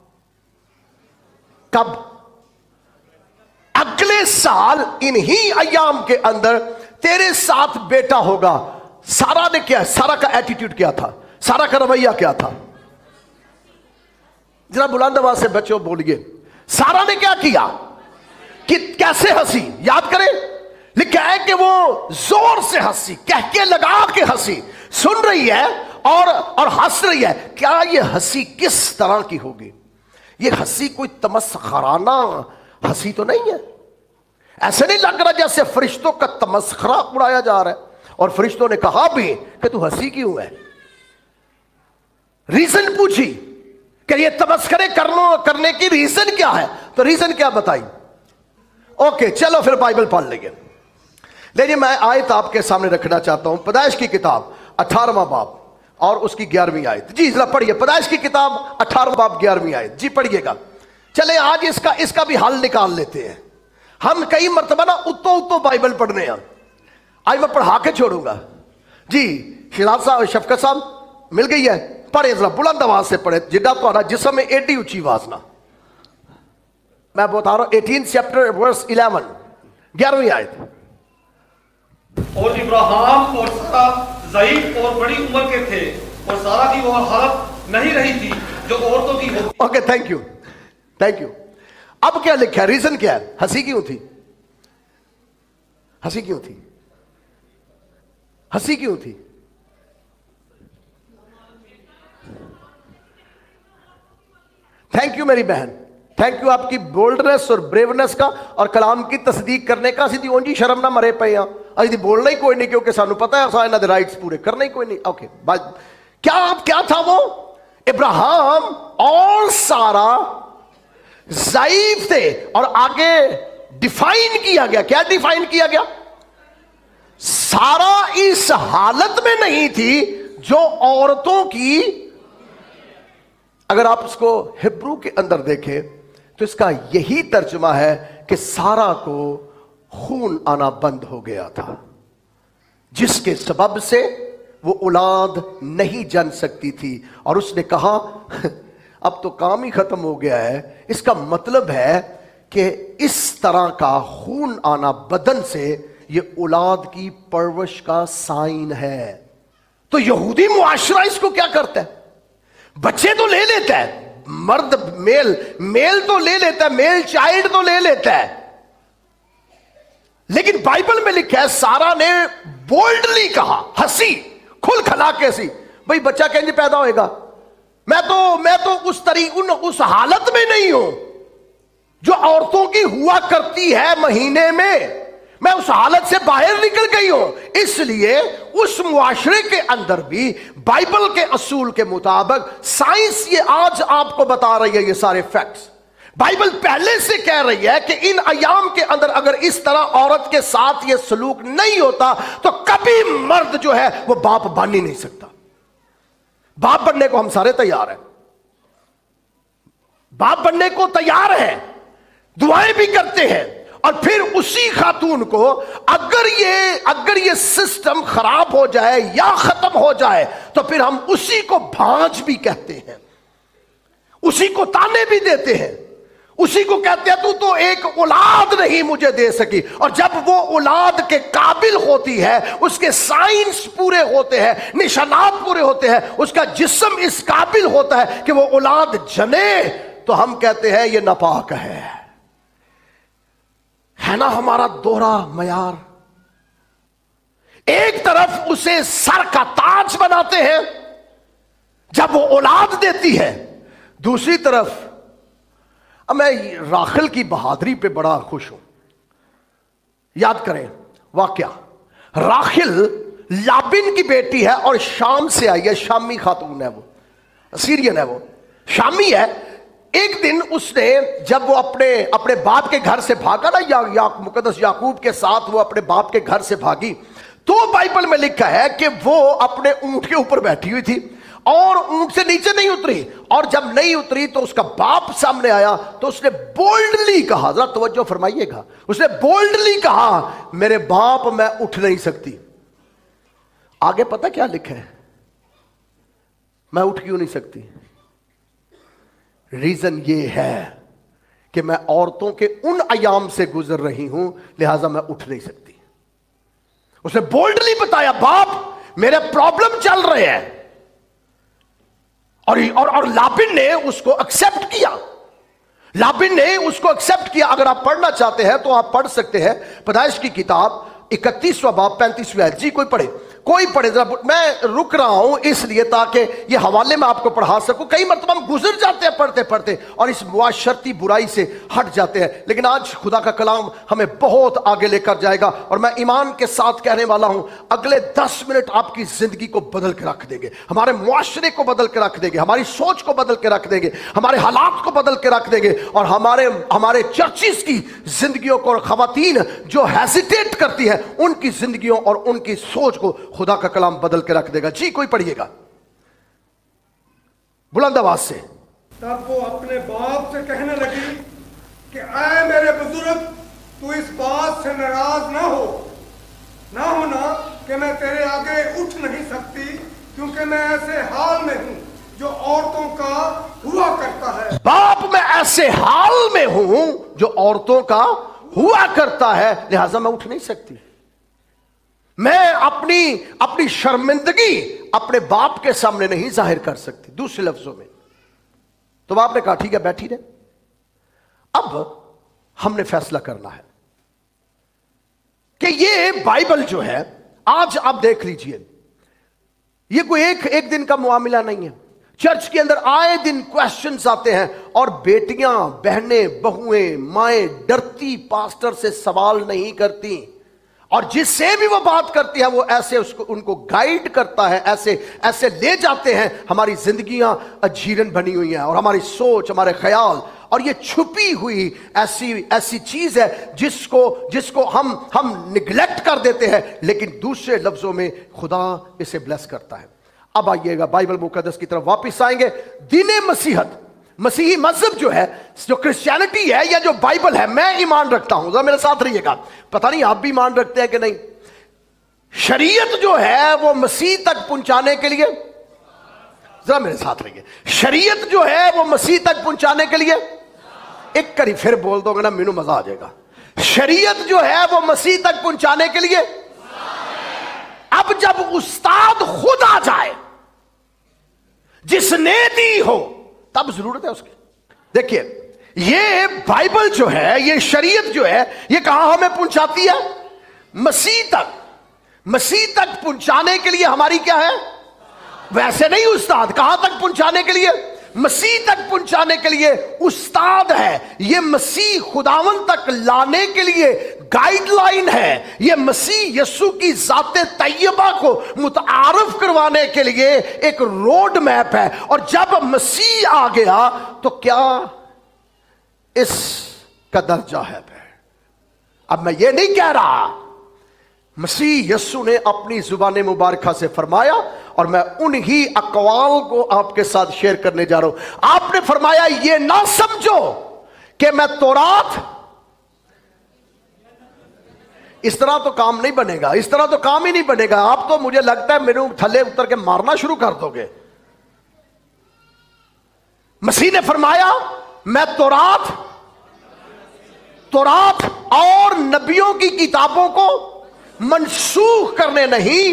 کب اگلے سال انہی ایام کے اندر تیرے ساتھ بیٹا ہوگا. سارا نے کیا, سارا کا ایٹیٹیوڈ کیا تھا, سارا کا رویہ کیا تھا؟ ذرا بلند آواز سے بچوں بولیے. سارا نے کیا کیا کہ کیسے ہنسی؟ یاد کریں, لکھا ہے کہ وہ زور سے ہنسی, کہہ کے لگا کے ہنسی, سن رہی ہے اور اور ہنس رہی ہے. کیا یہ ہنسی کس طرح کی ہوگی؟ یہ ہنسی کوئی تمسخرانہ ہنسی تو نہیں ہے. ایسے نہیں لگ رہا جیسے فرشتوں کا تمسخرہ اڑایا جا رہا ہے. اور فرشتوں نے کہا بھی کہ تو ہنسی کیوں ہے؟ ریزن پوچھی کہ یہ تمسخرے کرنے کی ریزن کیا ہے؟ تو ریزن کیا بتائی؟ اوکے چلو پھر بائبل پڑھ لیں گے. لیکن میں آیت آپ کے سامنے رکھنا چاہتا ہوں. پیدائش کی کتاب अठारहवां बाब और उसकी ग्यारहवीं आयत। जी जरा पढ़िए, पैदाइश की किताब अठारहवां बाब ग्यारहवीं आयत, जी पढ़िएगा। चले आज इसका इसका भी हल निकाल लेते हैं। हम कई मरतबा ना उतो उतो बाइबल पढ़ने हैं, आज मैं पढ़ा के छोड़ूंगा। जी शिराज साहब, शफकत साहब मिल गई है, पढ़े जरा बुलंद आवाज से पढ़े, जिड्डा तो जिसम में एडी ऊंची आवाज ना। मैं बता रहा हूं एटीन चैप्टर वर्स इलेवन, ग्यारहवीं आयत। और इब्राहिम और सारा ज़ईफ और बड़ी उम्र के थे, और सारा की वो हालत नहीं रही थी जो औरतों की होती। Okay, thank you thank you. अब क्या लिखा है, रीजन क्या है? हंसी क्यों थी? हंसी क्यों थी? हंसी क्यों थी? थैंक यू मेरी बहन, थैंक यू आपकी बोल्डनेस और ब्रेवनेस का और कलाम की तस्दीक करने का। सीधी ओंजी शर्म ना मरे पे अभी बोलना ही कोई नहीं, क्योंकि सानू पता है इन्होंने राइट्स पूरे करने ही कोई नहीं। ओके, क्या क्या था वो? इब्राहिम और सारा ज़ईफ थे, और आगे डिफाइन किया गया, क्या डिफाइन किया गया? सारा इस हालत में नहीं थी जो औरतों की। अगर आप इसको हिब्रू के अंदर देखें तो इसका यही तर्जुमा है कि सारा को खून आना बंद हो गया था, जिसके सबब से वो औलाद नहीं जन सकती थी। और उसने कहा अब तो काम ही खत्म हो गया है। इसका मतलब है कि इस तरह का खून आना बदन से ये औलाद की परवरिश का साइन है। तो यहूदी मुआशरा इसको क्या करता है? बच्चे तो ले लेता है, मर्द मेल मेल तो ले लेता है, मेल चाइल्ड तो ले लेता है, लेकिन बाइबल में लिखा है सारा ने बोल्डली कहा, हंसी खुल खला के हंसी, भाई बच्चा कैसे पैदा होएगा? मैं तो मैं तो उस तरीके उन उस हालत में नहीं हूं जो औरतों की हुआ करती है महीने में, मैं उस हालत से बाहर निकल गई हूं। इसलिए उस मुआशरे के अंदर भी बाइबल के असूल के मुताबिक साइंस ये आज आपको बता रही है, ये सारे फैक्ट्स बाइबल पहले से कह रही है कि इन अयाम के अंदर अगर इस तरह औरत के साथ ये सलूक नहीं होता तो कभी मर्द जो है वो बाप बन ही नहीं सकता। बाप बनने को हम सारे तैयार हैं, बाप बनने को तैयार हैं, दुआएं भी करते हैं, और फिर उसी खातून को अगर ये अगर ये सिस्टम खराब हो जाए या खत्म हो जाए तो फिर हम उसी को भांज भी कहते हैं, उसी को ताने भी देते हैं, उसी को कहते हैं तू तो एक औलाद नहीं मुझे दे सकी। और जब वो औलाद के काबिल होती है, उसके साइंस पूरे होते हैं, निशानात पूरे होते हैं, उसका जिस्म इस काबिल होता है कि वो औलाद जने, तो हम कहते हैं ये नापाक है। है ना हमारा दोहरा मयार? एक तरफ उसे सर का ताज बनाते हैं जब वो औलाद देती है, दूसरी तरफ अब मैं राखिल की बहादुरी पे बड़ा खुश हूं। याद करें वाकया, राखिल लाबिन की बेटी है और शाम से आई है, शामी खातून है, वो सीरियन है, वो शामी है। एक दिन उसने जब वो अपने अपने बाप के घर से भागा ना, या, या मुकद्दस याकूब के साथ वो अपने बाप के घर से भागी, तो बाइबल में लिखा है कि वो अपने ऊंट के ऊपर बैठी हुई थी और ऊंट से नीचे नहीं उतरी, और जब नहीं उतरी तो उसका बाप सामने आया तो उसने बोल्डली कहा, जरा तवज्जो फरमाइएगा, उसने बोल्डली कहा मेरे बाप मैं उठ नहीं सकती। आगे पता क्या लिखा है? मैं उठ क्यों नहीं सकती? रीजन ये है कि मैं औरतों के उन अयाम से गुजर रही हूं, लिहाजा मैं उठ नहीं सकती। उसने बोल्डली बताया बाप मेरे प्रॉब्लम चल रहे हैं, और और, और लाबिन ने उसको एक्सेप्ट किया, लाबिन ने उसको एक्सेप्ट किया। अगर आप पढ़ना चाहते हैं तो आप पढ़ सकते हैं पैदाइश की किताब इकतीसवां बाब पैंतीसवीं आयत। जी कोई पढ़े, कोई पढ़े जरा। मैं रुक रहा हूं इसलिए ताकि ये हवाले में आपको पढ़ा सकूं। कई मरतबा हम गुजर जाते हैं पढ़ते पढ़ते और इस मुआशरती बुराई से हट जाते हैं, लेकिन आज खुदा का कलाम हमें बहुत आगे लेकर जाएगा, और मैं ईमान के साथ कहने वाला हूं अगले दस मिनट आपकी जिंदगी को बदल के रख देंगे, हमारे मुआशरे को बदल के रख देंगे, हमारी सोच को बदल के रख देंगे, हमारे हालात को बदल के रख देंगे, और हमारे हमारे चर्चिस की जिंदगियों को, और खवातीन जो हेजिटेट करती है उनकी जिंदगियों और उनकी सोच को खुदा का कलाम बदल के रख देगा। जी कोई पढ़िएगा बुलंद आवाज से। तब वो अपने बाप से कहने लगी कि ऐ मेरे बुजुर्ग, तू इस बात से नाराज ना हो ना होना कि मैं तेरे आगे उठ नहीं सकती, क्योंकि मैं ऐसे हाल में हूं जो औरतों का हुआ करता है। बाप मैं ऐसे हाल में हूं जो औरतों का हुआ करता है, लिहाजा मैं उठ नहीं सकती। मैं अपनी अपनी शर्मिंदगी अपने बाप के सामने नहीं जाहिर कर सकती। दूसरे लफ्जों में तो बाप ने कहा ठीक है बैठी रहे। अब हमने फैसला करना है कि ये बाइबल जो है, आज आप देख लीजिए, ये कोई एक एक दिन का मुआमिला नहीं है। चर्च के अंदर आए दिन क्वेश्चंस आते हैं और बेटियां, बहनें, बहुएं, माएं डरती पास्टर से सवाल नहीं करती, और जिससे भी वो बात करती है वो ऐसे उसको उनको गाइड करता है, ऐसे ऐसे ले जाते हैं। हमारी जिंदगियां अजीरन बनी हुई हैं और हमारी सोच, हमारे ख्याल, और ये छुपी हुई ऐसी ऐसी चीज है जिसको जिसको हम हम निगलेक्ट कर देते हैं, लेकिन दूसरे लफ्जों में खुदा इसे ब्लेस करता है। अब आइएगा बाइबल मुकद्दस की तरफ वापस आएंगे। दीने मसीहत, मसीही मजहब जो है, जो क्रिश्चियनिटी है या जो बाइबल है, मैं ईमान रखता हूं, जरा मेरे साथ रहिएगा। पता नहीं आप भी ईमान रखते हैं कि नहीं। शरीयत जो है वो मसीह तक पहुंचाने के लिए, जरा मेरे साथ रहिए, शरीयत जो है वो मसीह तक पहुंचाने के लिए, एक करी फिर बोल दोगे ना मीनू मजा आ जाएगा। शरीयत जो है वो मसीह तक पहुंचाने के लिए। अब जब उस्ताद खुद आ जाए जिसने दी हो, तब जरूरत है उसकी। देखिए ये बाइबल जो है, ये शरीयत जो है, ये कहां हमें पहुंचाती है? मसीह तक। मसीह तक पहुंचाने के लिए हमारी क्या है? वैसे नहीं उस्ताद, कहां तक पहुंचाने के लिए? मसीह तक पहुंचाने के लिए उस्ताद है। ये मसीह खुदावन तक लाने के लिए गाइडलाइन है। ये मसीह यीशु की ज़ाते तैयबा को मुतारफ करवाने के लिए एक रोड मैप है। और जब मसीह आ गया तो क्या इसका दर्जा है? अब मैं ये नहीं कह रहा, मसीह यीशु ने अपनी जुबान मुबारका से फरमाया, और मैं उन्हीं अकवाल को आपके साथ शेयर करने जा रहा हूं। आपने फरमाया ये ना समझो कि मैं तौरात, इस तरह तो काम नहीं बनेगा, इस तरह तो काम ही नहीं बनेगा। आप तो मुझे लगता है मेरे थल्ले उतर के मारना शुरू कर दोगे। मसीह ने फरमाया मैं तौरात तौरात और नबियों की किताबों को मनसूख करने नहीं।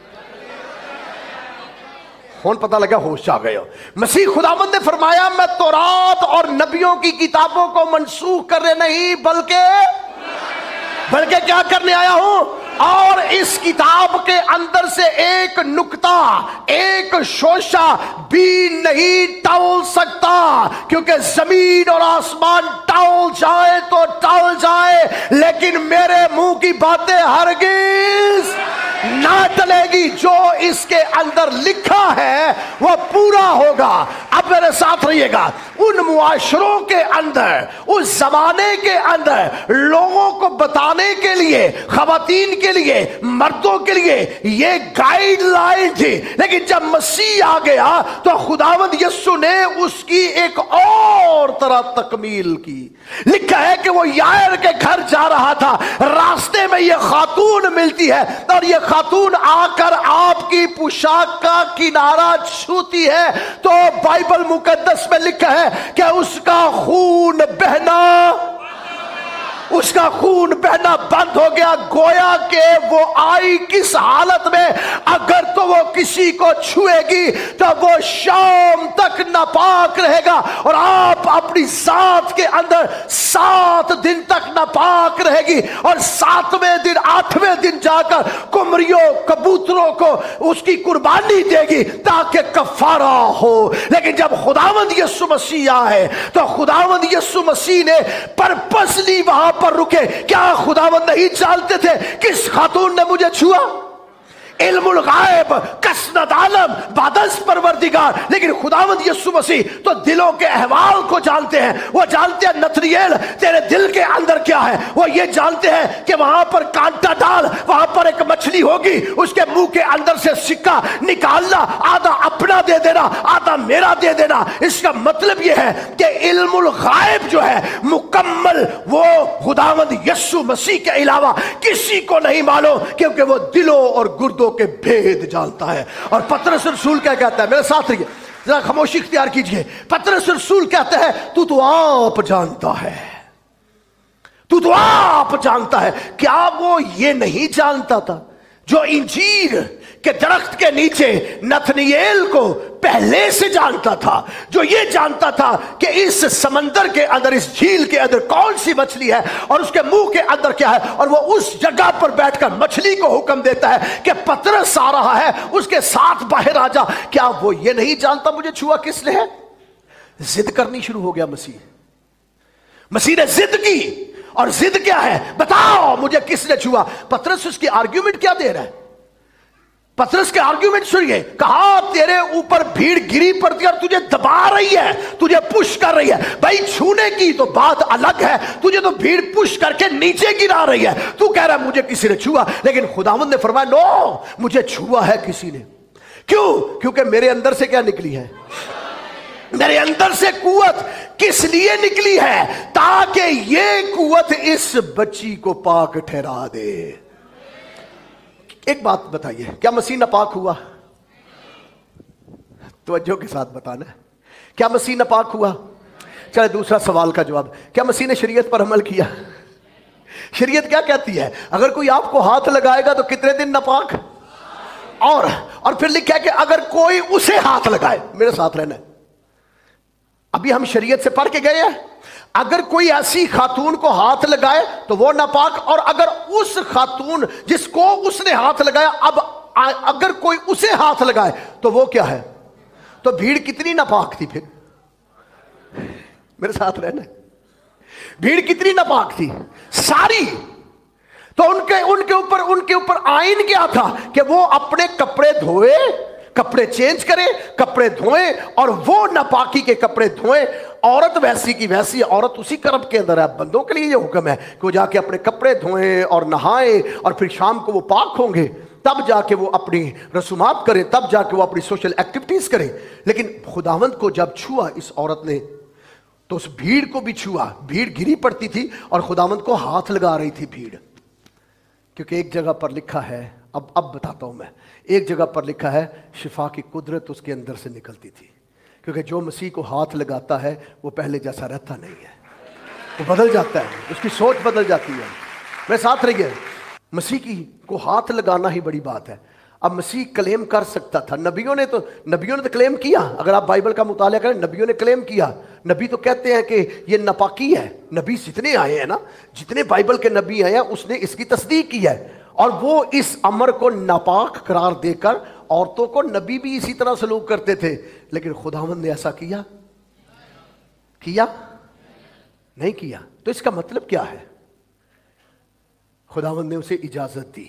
कौन पता लगा होश आ गए हो। मसीह खुदावंद ने फरमाया मैं तौरात और नबियों की किताबों को मनसूख करने नहीं, बल्कि बल्कि क्या करने आया हूं, और इस किताब के अंदर से एक नुक्ता, एक शोशा भी नहीं टल सकता, क्योंकि जमीन और आसमान टल जाए तो टल जाए, लेकिन मेरे मुंह की बातें हरगिज ना टलेगी। जो इसके अंदर लिखा है वो पूरा होगा। अब मेरे साथ रहिएगा। उन मुआशरों के अंदर, उस जमाने के अंदर लोगों को बताने के लिए, खवातीन के लिए, मर्दों के लिए ये गाइडलाइन थी, लेकिन जब मसीह आ गया तो खुदावंद यीशु ने उसकी एक और तरह तकमील की। लिखा है कि वो यायर के घर जा रहा था, रास्ते में ये खातून मिलती है, और ये खातून आकर आपकी पोशाक का किनारा छूती है, तो बाइबल मुकद्दस में लिखा है कि उसका खून बहना उसका खून बहना बंद हो गया। गोया के वो आई किस हालत में, अगर तो वो किसी को छुएगी तो वो शाम तक नापाक रहेगा, और आप अपनी जात के अंदर सात दिन तक नापाक रहेगी, और सातवें दिन आठवें दिन जाकर कुमरियों कबूतरों को उसकी कुर्बानी देगी ताकि कफारा हो। लेकिन जब खुदावंद यीशु मसीह आए तो खुदावंद यीशु मसीह ने पर्पसली वहां पर रुके। क्या खुदावंद नहीं जानते थे किस खातून ने मुझे छुआ? इल्मुल गायब कसनत आलम बादस परवरदिगार। लेकिन खुदावंद यीशु मसीह तो दिलों के अहवाल को जानते हैं। वो जानते हैं नथनिएल तेरे दिल के अंदर क्या है। वो ये जानते हैं कि वहां पर कांटा डाल, वहां पर एक मछली होगी, उसके मुंह के अंदर से सिक्का निकालना, आधा अपना दे देना, आधा मेरा दे देना। इसका मतलब यह है कि इल्मुल गायब जो है मुकम्मल वो खुदावंद यीशु मसीह के अलावा किसी को नहीं मालूम, क्योंकि वो दिलों और गुर्दों के भेद जानता है। और पतरस रसूल क्या कहता है, मेरे साथ रहिए, जरा खामोशी इख्तियार कीजिए। पतरस रसूल कहता है तू तो आप जानता है, तू तो आप जानता है। क्या वो ये नहीं जानता था जो इंजीर के दरख्त के नीचे नथनिएल को पहले से जानता था, जो ये जानता था कि इस समंदर के अंदर, इस झील के अंदर कौन सी मछली है और उसके मुंह के अंदर क्या है, और वो उस जगह पर बैठकर मछली को हुक्म देता है कि पतरस आ रहा है, उसके साथ बाहर आ जा। क्या वो ये नहीं जानता मुझे छुआ किसने है? जिद करनी शुरू हो गया मसीह। मसीह ने जिद की, और जिद क्या है, बताओ मुझे किसने छुआ। पतरस उसकी आर्ग्यूमेंट क्या दे रहा है? पतरस के आर्ग्यूमेंट सुनिए। कहा तेरे ऊपर भीड़ गिरी पड़ती है और तुझे दबा रही है, तुझे पुश कर रही है। भाई छूने की तो बात अलग है, तुझे तो भीड़ पुश करके नीचे गिरा रही है। तू कह रहा है मुझे किसी ने छुआ, लेकिन खुदावंद ने फरमाया नो, मुझे छुआ है किसी ने। क्यों? क्योंकि मेरे अंदर से क्या निकली है? मेरे अंदर से कुव्वत किस लिए निकली है? ताकि ये कुव्वत इस बच्ची को पाक ठहरा दे। एक बात बताइए, क्या मसीह नापाक हुआ? तवज्जो के साथ बताना, क्या मसीह नापाक हुआ? चले दूसरा सवाल का जवाब, क्या मसीह ने शरीयत पर अमल किया? शरीयत क्या कहती है? अगर कोई आपको हाथ लगाएगा तो कितने दिन नापाक? और और फिर लिखा है कि अगर कोई उसे हाथ लगाए, मेरे साथ रहना, अभी हम शरीयत से पढ़ के गए हैं, अगर कोई ऐसी खातून को हाथ लगाए तो वो नापाक, और अगर उस खातून जिसको उसने हाथ लगाया, अब अगर कोई उसे हाथ लगाए तो वो क्या है? तो भीड़ कितनी नापाक थी? फिर मेरे साथ रहना, भीड़ कितनी नापाक थी? सारी। तो उनके उनके ऊपर उनके ऊपर आइन क्या था कि वो अपने कपड़े धोए, कपड़े चेंज करें, कपड़े धोएं, और वो नापाकी के कपड़े धोएं। औरत वैसी की वैसी, औरत उसी कर्ब के अंदर है। बंदों के लिए ये हुक्म है कि वो जाके अपने कपड़े धोएं और नहाएं, और फिर शाम को वो पाक होंगे, तब जाके वो अपनी रसूमात करें, तब जाके वो अपनी सोशल एक्टिविटीज करें। लेकिन खुदावंद को जब छुआ इस औरत ने, तो उस भीड़ को भी छुआ। भीड़ गिरी पड़ती थी और खुदावंद को हाथ लगा रही थी भीड़। क्योंकि एक जगह पर लिखा है, अब अब बताता हूं मैं, एक जगह पर लिखा है शिफा की कुदरत उसके अंदर से निकलती थी। क्योंकि जो मसीह को हाथ लगाता है वो पहले जैसा रहता नहीं है, वो बदल जाता है, उसकी सोच बदल जाती है। मैं साथ रहिए, मसीह की को हाथ लगाना ही बड़ी बात है। अब मसीह क्लेम कर सकता था, नबियों ने तो नबियों ने तो क्लेम किया। अगर आप बाइबल का मुताला करें, नबियों ने क्लेम किया। नबी तो कहते हैं कि ये नापाकी है। नबी जितने आए हैं ना, जितने बाइबल के नबी आए हैं, उसने इसकी तस्दीक की है, और वो इस अमर को नापाक करार देकर औरतों को, नबी भी इसी तरह सलूक करते थे। लेकिन खुदावंद ने ऐसा किया किया नहीं किया। तो इसका मतलब क्या है? खुदावंद ने उसे इजाजत दी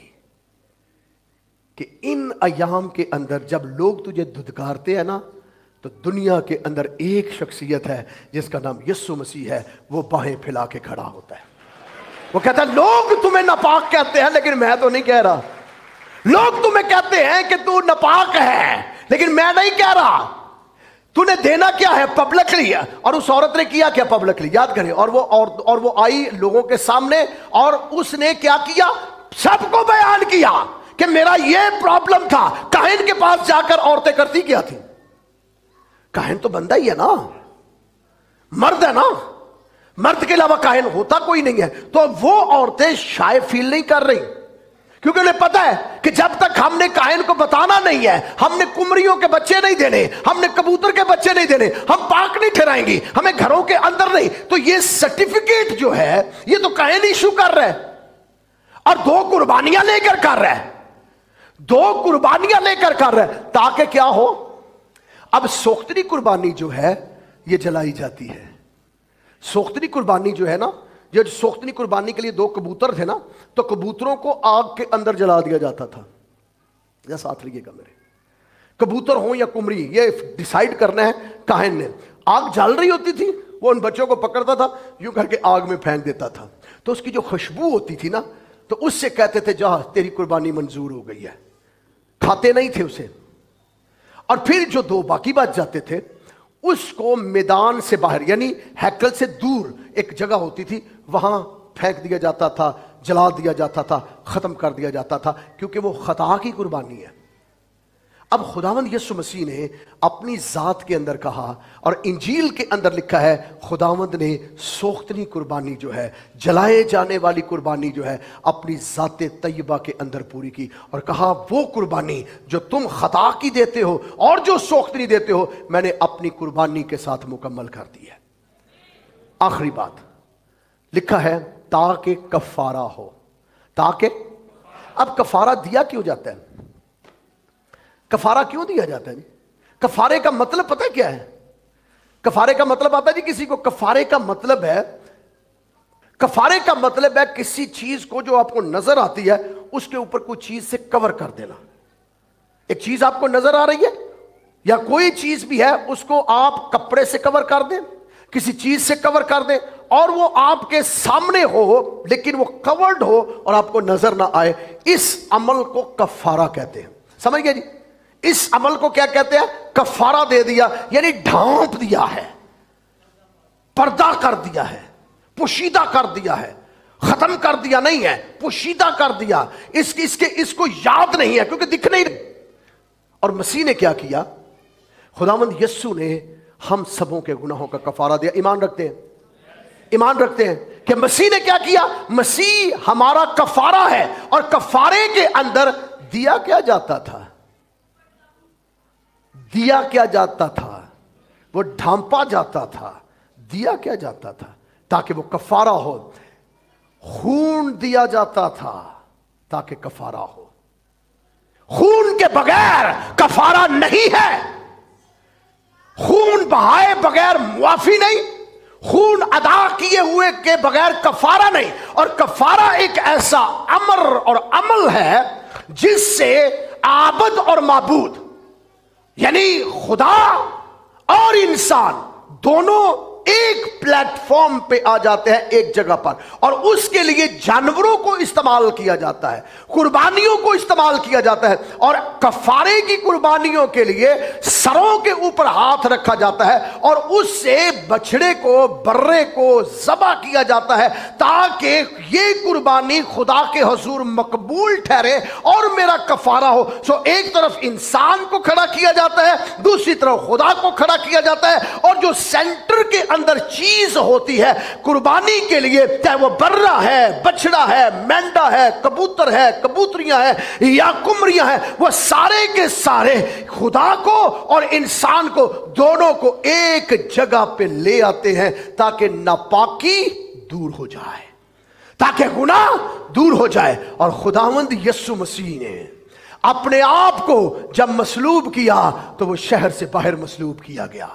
कि इन अयाम के अंदर जब लोग तुझे धुतकारते हैं ना, तो दुनिया के अंदर एक शख्सियत है जिसका नाम यीशु मसीह है, वो बाहें फैला के खड़ा होता है। वो कहता है लोग तुम्हें नापाक कहते हैं, लेकिन मैं तो नहीं कह रहा। लोग तुम्हें कहते हैं कि तू नापाक है, लेकिन मैं नहीं कह रहा। तूने देना क्या है? पब्लिकली। और उस औरत ने किया क्या पब्लिकली? याद करें। और वो और, और वो आई लोगों के सामने, और उसने क्या किया? सबको बयान किया कि मेरा ये प्रॉब्लम था। काहिन के पास जाकर औरतें करती क्या थी? काहिन तो बंदा ही है ना, मर्द है ना, मर्द के अलावा काहिन होता कोई नहीं है। तो वो औरतें शायद फील नहीं कर रही, क्योंकि उन्हें पता है कि जब तक हमने काहिन को बताना नहीं है, हमने कुमरियों के बच्चे नहीं देने, हमने कबूतर के बच्चे नहीं देने, हम पाक नहीं ठहराएंगे, हमें घरों के अंदर नहीं। तो ये सर्टिफिकेट जो है, ये तो काहिन इशू कर रहा है, और दो कुर्बानियां लेकर कर रहा है, दो कुर्बानियां लेकर कर रहा है, ताकि क्या हो? अब सोख्तरी कुर्बानी जो है ये जलाई जाती है। सोख्तरी कुर्बानी जो है ना, जो सोख्तरी कुर्बानी के लिए दो कबूतर थे ना, तो कबूतरों को आग के अंदर जला दिया जाता था। یا ساتھ لیے گا میرے, کبوتر ہوں یا کمری, یہ ڈیسائیڈ کرنا ہے کاہن نے. آگ جل رہی ہوتی تھی, وہ ان بچوں کو پکڑتا تھا, یوں کر کے آگ میں پھینک دیتا تھا, تو اس کی جو خوشبو ہوتی تھی نا, تو اس سے کہتے تھے جا تیری قربانی منظور ہو گئی ہے. کھاتے نہیں تھے اسے. اور پھر جو دو باقی بچ جاتے تھے اس کو میدان سے باہر, یعنی ہیکل سے دور ایک جگہ ہوتی تھی, وہاں پھینک دیا جاتا تھا, جلا دیا جاتا تھا, ختم کر دیا جاتا تھا, کیونکہ وہ خطا کی قربانی ہے. اب خداوند یسوع مسیح نے اپنی ذات کے اندر کہا, اور انجیل کے اندر لکھا ہے خداوند نے سوختنی قربانی جو ہے, جلائے جانے والی قربانی جو ہے, اپنی ذات طیبہ کے اندر پوری کی, اور کہا وہ قربانی جو تم خطا کی دیتے ہو اور جو سوختنی دیتے ہو, میں نے اپنی قربانی کے ساتھ مکمل کر دی ہے. آخری بات لکھا ہے تاکہ کفارہ ہو. تاکہ, اب کفارہ دیا کیوں جاتا ہے؟ کفارہ کیوں دیا جاتا ہے جی؟ کفارے کا مطلب پتہ کیا ہے؟ کفارے کا مطلب آتا ہے جی کسی کو, کفارے کا مطلب ہے, کفارے کا مطلب ہے کسی چیز کو جو آپ کو نظر آتی ہے اس کے اوپر کوئی چیز سے کور کر دینا. ایک چیز آپ کو نظر آ رہی ہے یا کوئی چیز بھی ہے, اس کو آپ کپڑے سے کور کر دیں, کسی چیز سے کور کر دیں, اور وہ آپ کے سامنے ہو لیکن وہ کورڈ ہو اور آپ کو نظر نہ آئے. اس عمل کو کفارہ کہتے ہیں. سمجھ گئے جی؟ اس عمل کو کیا کہتے ہیں؟ کفارہ دے دیا, یعنی ڈھانپ دیا ہے, پردہ کر دیا ہے, پوشیدہ کر دیا ہے, ختم کر دیا نہیں ہے, پوشیدہ کر دیا. اس اس کے اس کو یاد نہیں ہے کیونکہ دکھ نہیں. اور مسیح نے کیا کیا؟ خداوند یسوع نے ہم سبوں کے گناہوں کا کفارہ دیا. ایمان رکھتے ہیں؟ ایمان رکھتے ہیں کہ مسیح نے کیا کیا؟ مسیح ہمارا کفارہ ہے. اور کفارے کے اندر دیا کیا جاتا تھا؟ دیا کیا جاتا تھا؟ وہ ڈھانپا جاتا تھا. دیا کیا جاتا تھا؟ تاکہ وہ کفارہ ہو. خون دیا جاتا تھا تاکہ کفارہ ہو. خون کے بغیر کفارہ نہیں ہے. خون بہائے بغیر معافی نہیں, خون ادا کیے ہوئے کے بغیر کفارہ نہیں. اور کفارہ ایک ایسا امر اور عمل ہے جس سے عابد اور معبود, یعنی خدا اور انسان دونوں ایک پلیٹ فارم پہ آ جاتے ہیں, ایک جگہ پر. اور اس کے لیے جانوروں کو استعمال کیا جاتا ہے, قربانیوں کو استعمال کیا جاتا ہے, اور کفارے کی قربانیوں کے لیے سروں کے اوپر ہاتھ رکھا جاتا ہے اور اس سے بچڑے کو, برے کو ذبح کیا جاتا ہے تاکہ یہ قربانی خدا کے حضور مقبول ٹھہرے اور میرا کفارہ ہو. سو ایک طرف انسان کو کھڑا کیا جاتا ہے, دوسری طرف خدا کو کھڑا کیا جاتا ہے, اور جو سینٹر کے اندر چیز ہوتی ہے قربانی کے لیے, چاہے وہ برا ہے, بچڑا ہے, مینڈا ہے, کبوتر ہے, کبوتریاں ہیں یا کمریاں ہیں, وہ سارے کے سارے خدا کو اور انسان کو دونوں کو ایک جگہ پہ لے آتے ہیں تاکہ ناپاکی دور ہو جائے, تاکہ گناہ دور ہو جائے. اور خداوند یسوع مسیح نے اپنے آپ کو جب مصلوب کیا تو وہ شہر سے باہر مصلوب کیا گیا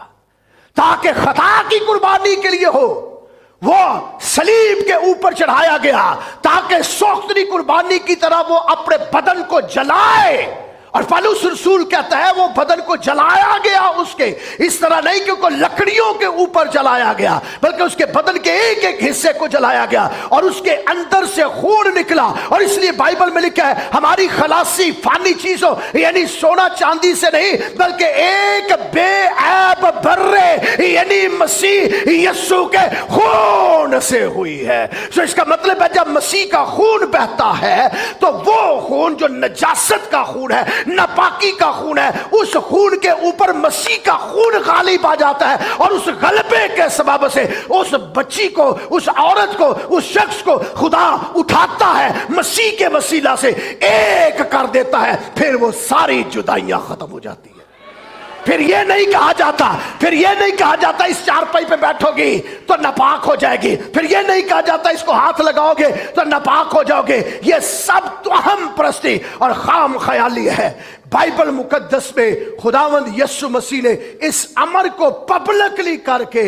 تاکہ خطا کی قربانی کے لیے ہو. وہ صلیب کے اوپر چڑھایا گیا تاکہ سوختنی قربانی کی طرح وہ اپنے بدن کو جلائے. اور پالوس رسول کہتا ہے وہ بدن کو جلایا گیا اس کے, اس طرح نہیں کہ وہ لکڑیوں کے اوپر جلایا گیا, بلکہ اس کے بدن کے ایک ایک حصے کو جلایا گیا اور اس کے اندر سے خون نکلا. اور اس لیے بائبل میں لکھا ہے ہماری خلاصی فانی چیزوں یعنی سونا چاندی سے نہیں بلکہ ایک بے عیب برے یعنی مسیح یسوع کے خون سے ہوئی ہے. سو اس کا مطلب ہے جب مسیح کا خون بہتا ہے تو وہ خون جو نجاست کا خون ہے, ناپاکی کا خون ہے, اس خون کے اوپر مسیح کا خون غالب آ جاتا ہے. اور اس غلبے کے سبب سے اس بچی کو, اس عورت کو, اس شخص کو خدا اٹھاتا ہے, مسیح کے وسیلہ سے ایک کر دیتا ہے. پھر وہ ساری جدائیاں ختم ہو جاتی ہیں. پھر یہ نہیں کہا جاتا پھر یہ نہیں کہا جاتا اس چارپائی پہ بیٹھو گی تو ناپاک ہو جائے گی. پھر یہ نہیں کہا جاتا اس کو ہاتھ لگاؤ گے تو ناپاک ہو جاؤ گے. یہ سب توہم پرستی اور خام خیالی ہے. بائبل مقدس میں خداوند یسوع مسیح نے اس امر کو پبلکلی کر کے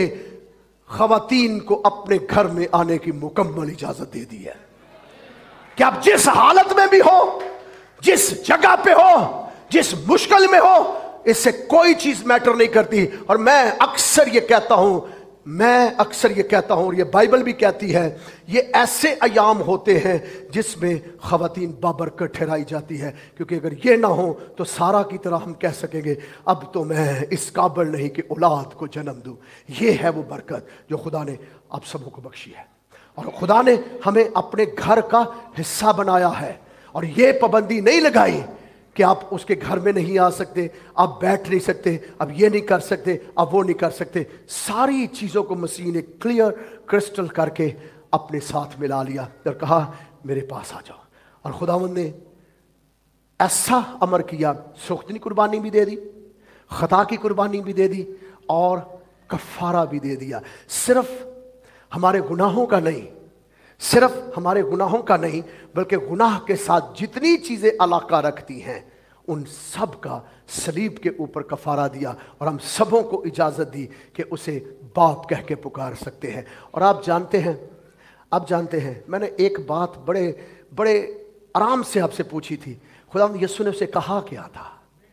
خواتین کو اپنے گھر میں آنے کی مکمل اجازت دے دی ہے کہ آپ جس حالت میں بھی ہو, जिस जगह पे हो, जिस मुश्किल में हो, इससे कोई चीज मैटर नहीं करती। और मैं अक्सर ये कहता हूं मैं अक्सर ये कहता हूं और ये बाइबल भी कहती है, ये ऐसे अयाम होते हैं जिसमें खवातीन बाबरकत ठहराई जाती है, क्योंकि अगर ये ना हो तो सारा की तरह हम कह सकेंगे अब तो मैं इस काबिल नहीं कि औलाद को जन्म दूं। ये है वो बरकत जो खुदा ने आप सबों को बख्शी है, और खुदा ने हमें अपने घर का हिस्सा बनाया है। और ये पाबंदी नहीं लगाई कि आप उसके घर में नहीं आ सकते, आप बैठ नहीं सकते, अब ये नहीं कर सकते, अब वो नहीं कर सकते। सारी चीज़ों को मसीह ने क्लियर क्रिस्टल करके अपने साथ मिला लिया और कहा मेरे पास आ जाओ। और खुदावंद ने ऐसा अमर किया, सुख्तनी कुर्बानी भी दे दी, खता की कुर्बानी भी दे दी और कफ़ारा भी दे दिया। सिर्फ हमारे गुनाहों का नहीं, सिर्फ हमारे गुनाहों का नहीं, बल्कि गुनाह के साथ जितनी चीज़ें अलाका रखती हैं उन सब का सलीब के ऊपर कफ़ारा दिया। और हम सबों को इजाज़त दी कि उसे बाप कह के पुकार सकते हैं। और आप जानते हैं आप जानते हैं मैंने एक बात बड़े बड़े आराम से आपसे पूछी थी, खुदा यीशु ने उसे कहा क्या था?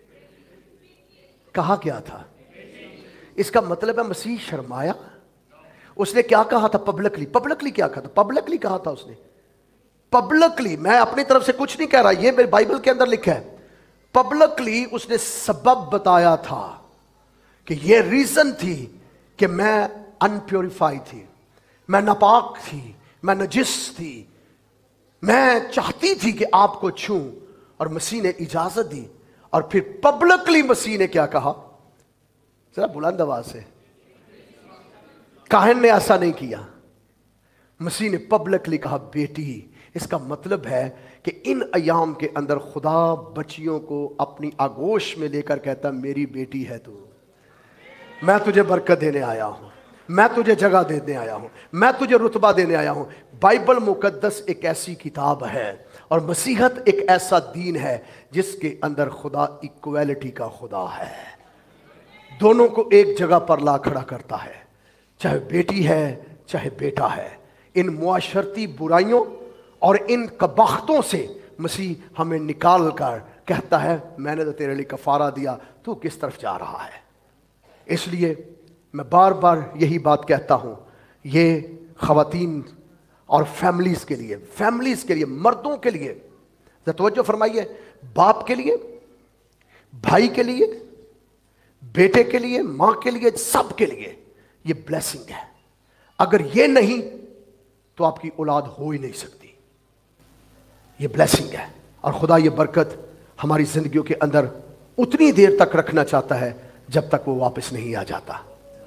कहा क्या था? इसका मतलब है मसीह शर्माया? उसने क्या कहा था पब्लिकली? पब्लिकली क्या कहा था? पब्लिकली कहा था उसने, पब्लिकली। मैं अपनी तरफ से कुछ नहीं कह रहा, ये मेरे बाइबल के अंदर लिखा है। पब्लिकली उसने सबब बताया था कि ये रीजन थी कि मैं अनप्योरीफाई थी, मैं नापाक थी, मैं नजिस थी, मैं चाहती थी कि आपको छूं, और मसीह ने इजाजत दी। और फिर पब्लिकली मसीह ने क्या कहा? जरा बुलंद आवाज से। काहिन ने ऐसा नहीं किया, मसीह ने पब्लिकली कहा बेटी। इसका मतलब है कि इन अयाम के अंदर खुदा बच्चियों को अपनी आगोश में लेकर कहता मेरी बेटी है तू, मैं तुझे बरकत देने आया हूं, मैं तुझे जगह देने आया हूं, मैं तुझे रुतबा देने आया हूं। बाइबल मुकद्दस एक ऐसी किताब है और मसीहत एक ऐसा दीन है जिसके अंदर खुदा इक्वालिटी का खुदा है, दोनों को एक जगह पर ला खड़ा करता है, चाहे बेटी है चाहे बेटा है। इन मुआशरती बुराइयों और इन कबाख्तों से मसीह हमें निकाल कर कहता है मैंने तो तेरे लिए कफारा दिया, तू किस तरफ जा रहा है? इसलिए मैं बार बार यही बात कहता हूं, ये खवातीन और फैमिलीज के लिए, फैमिलीज के लिए, मर्दों के लिए तवज्जो फरमाइए, बाप के लिए, भाई के लिए, बेटे के लिए, मां के लिए, सब के लिए ये ब्लेसिंग है। अगर ये नहीं तो आपकी औलाद हो ही नहीं सकती। ये ब्लेसिंग है और खुदा ये बरकत हमारी जिंदगियों के अंदर उतनी देर तक रखना चाहता है जब तक वो वापस नहीं आ जाता,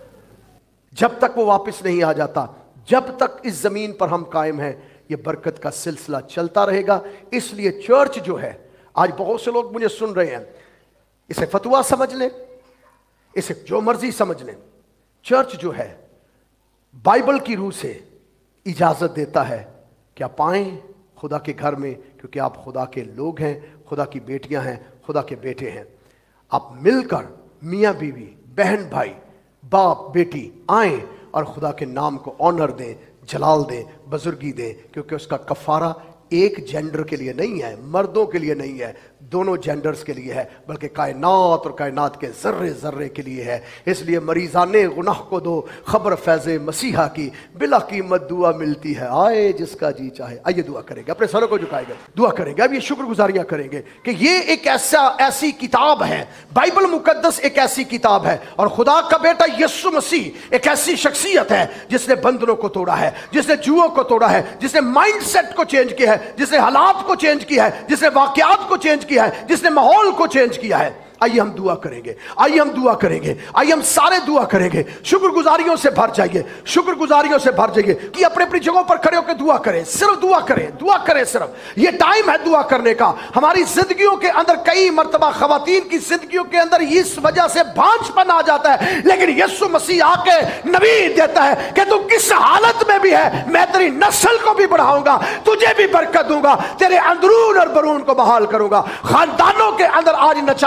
जब तक वो वापस नहीं आ जाता, जब तक इस जमीन पर हम कायम हैं ये बरकत का सिलसिला चलता रहेगा। इसलिए चर्च जो है, आज बहुत से लोग मुझे सुन रहे हैं, इसे फतवा समझ लें, इसे जो मर्जी समझ लें, चर्च जो है बाइबल की रूह से इजाजत देता है कि आप आएं खुदा के घर में, क्योंकि आप खुदा के लोग हैं, खुदा की बेटियां हैं, खुदा के बेटे हैं। आप मिलकर मियाँ बीवी, बहन भाई, बाप बेटी आएं और खुदा के नाम को ऑनर दें, जलाल दें, बुजुर्गी दें, क्योंकि उसका कफारा एक जेंडर के लिए नहीं है, मर्दों के लिए नहीं है, दोनों जेंडर्स के लिए है, बल्कि कायनात और कायनात के जर्रे जर्रे के लिए है। इसलिए मरीजाने गुनाह को दो खबर फैज़े मसीहा की, बिला कीमत दुआ मिलती है आए जिसका जी चाहे। आइए दुआ करेंगे, अपने सरों को झुकाएंगे, दुआ करेंगे। अब ये शुक्रगुजारियां करेंगे कि ये एक ऐसा ऐसी किताब है, बाइबल मुकद्दस एक ऐसी किताब है, और खुदा का बेटा यीशु मसीह एक ऐसी शख्सियत है जिसने बंधनों को तोड़ा है, जिसने जुओं को तोड़ा है, जिसने माइंड सेट को चेंज किया है, जिसने हालात को चेंज किया है, जिसने वाकयात को चेंज किया है, जिसने माहौल को चेंज किया है। आइए हम दुआ करेंगे, आइए हम दुआ करेंगे, आइए हम सारे दुआ करेंगे। शुक्रगुजारियों से भर जाइए, शुक्रगुजारियों से भर जाइए कि अपने अपनी जगहों पर खड़े होकर दुआ करें, सिर्फ दुआ करें, दुआ करें, सिर्फ ये टाइम है दुआ करने का। हमारी जिंदगियों के अंदर कई मर्तबा खवातीन की जिंदगियों के अंदर इस वजह से भांजपन आ जाता है, लेकिन यीशु मसीह आके नबी देता है कि तू किस हालत में भी है, मैं तेरी नस्ल को भी बढ़ाऊंगा, तुझे भी बरकत दूंगा, तेरे अंदरून और बरून को बहाल करूंगा। खानदानों के अंदर आज नचाकियां की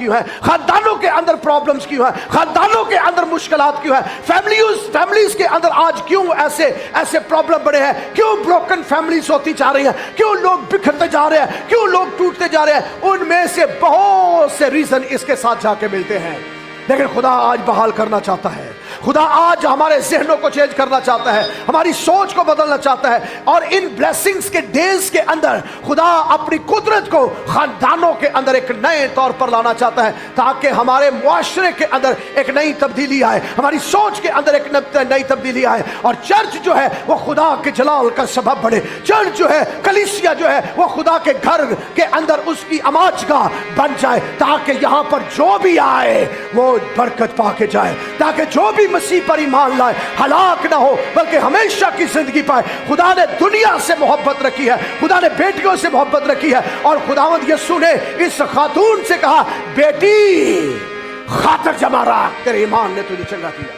کیوں ہیں, خاندانوں کے اندر پرابلمز کیوں ہیں, خاندانوں کے اندر مشکلات کیوں ہیں, فیملیز فیملیز کے اندر آج کیوں ایسے ایسے پرابلم بڑے ہیں, کیوں بروکن فیملیز ہوتی جا رہی ہیں, کیوں لوگ بکھرتے جا رہے ہیں, کیوں لوگ ٹوٹتے جا رہے ہیں, ان میں سے بہت سے ریزن اس کے ساتھ جا کے ملتے ہیں. لیکن خدا آج بحال کرنا چاہتا ہے, خدا آج ہمارے ذہنوں کو چینج کرنا چاہتا ہے, ہماری سوچ کو بدلنا چاہتا ہے, اور ان بلیسنگز کے ڈیز کے اندر خدا اپنی قدرت کو خاندانوں کے اندر ایک نئے طور پر لانا چاہتا ہے, تاکہ ہمارے معاشرے کے اندر ایک نئی تبدیلی آئے, ہماری سوچ کے اندر ایک نئی تبدیلی آئے, اور چرچ جو ہے وہ خدا کے جلال کا سبب بنے. چرچ جو ہے, کلیسیا جو ہے, وہ خدا کے گھر کے اندر اس کی اماجگاہ بن جائے, تاکہ یہاں پر جو بھی آئے وہ برکت پا کے جائے, تاکہ جو بھی مسیح پر ایمان لائے ہلاک نہ ہو بلکہ ہمیشہ کی زندگی پائے. خدا نے دنیا سے محبت رکھی ہے, خدا نے بیٹیوں سے محبت رکھی ہے, اور خداوند یسوع نے اس خاتون سے کہا, بیٹی خاطر جمع رکھ, تیرے ایمان نے تجھے چنگا کیا.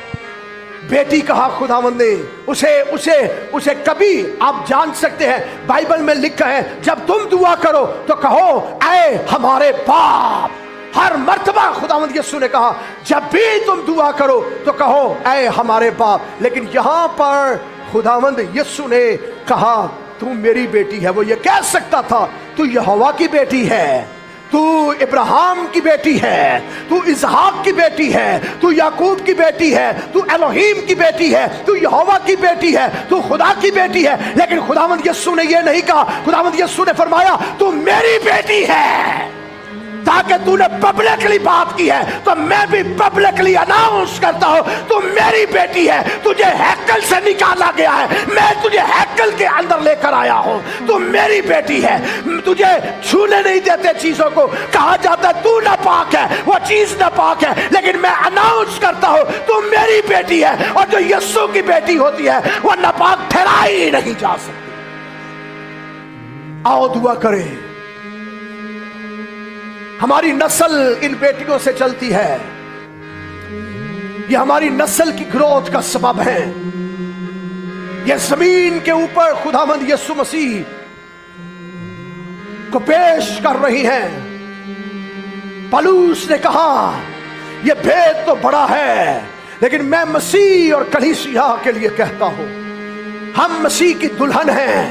بیٹی کہا خداوند نے اسے اسے اسے کبھی آپ جان سکتے ہیں, بائبل میں لکھا ہے جب تم دعا کرو تو کہو اے ہمارے باپ. ہر مرتبہ خداوند یسوع نے کہا جب بھی تم دعا کرو تو کہو اے ہمارے باپ. لیکن یہاں پر خداوند یسوع نے کہا تو میری بیٹی ہے. وہ یہ کہہ سکتا تھا تو یہوہ کی بیٹی ہے, تو ابراہیم کی بیٹی ہے, تو اسحاق کی بیٹی ہے, تو یعقوب کی بیٹی ہے, تو الوہیم کی بیٹی ہے, تو یہوہ کی بیٹی ہے, تو خدا کی بیٹی ہے. لیکن خداوند یسوع نے یہ نہیں کہا, خداوند یسوع نے فرمایا تو میری بیٹی ہے. تاکہ تو نے پبلکلی بات کی ہے تو میں بھی پبلکلی اناؤنس کرتا ہوں تو میری بیٹی ہے. تجھے ہیکل سے نکالا گیا ہے, میں تجھے ہیکل کے اندر لے کر آیا ہوں, تو میری بیٹی ہے. تجھے چھونے نہیں دیتے چیزوں کو, کہا جاتا ہے تو ناپاک ہے, وہ چیز ناپاک ہے, لیکن میں اناؤنس کرتا ہوں تو میری بیٹی ہے. اور جو یسوع کی بیٹی ہوتی ہے وہ ناپاک ٹھہرائی نہیں جا سکتی. آؤ دعا کریں. ہماری نسل ان بیٹیوں سے چلتی ہے, یہ ہماری نسل کی گروتھ کا سبب ہے. یہ زمین کے اوپر خداوند یسوع مسیح کو پیش کر رہی ہیں. پالوس نے کہا یہ بھید تو بڑا ہے, لیکن میں مسیح اور کلیسیا کے لیے کہتا ہوں ہم مسیح کی دلہن ہیں,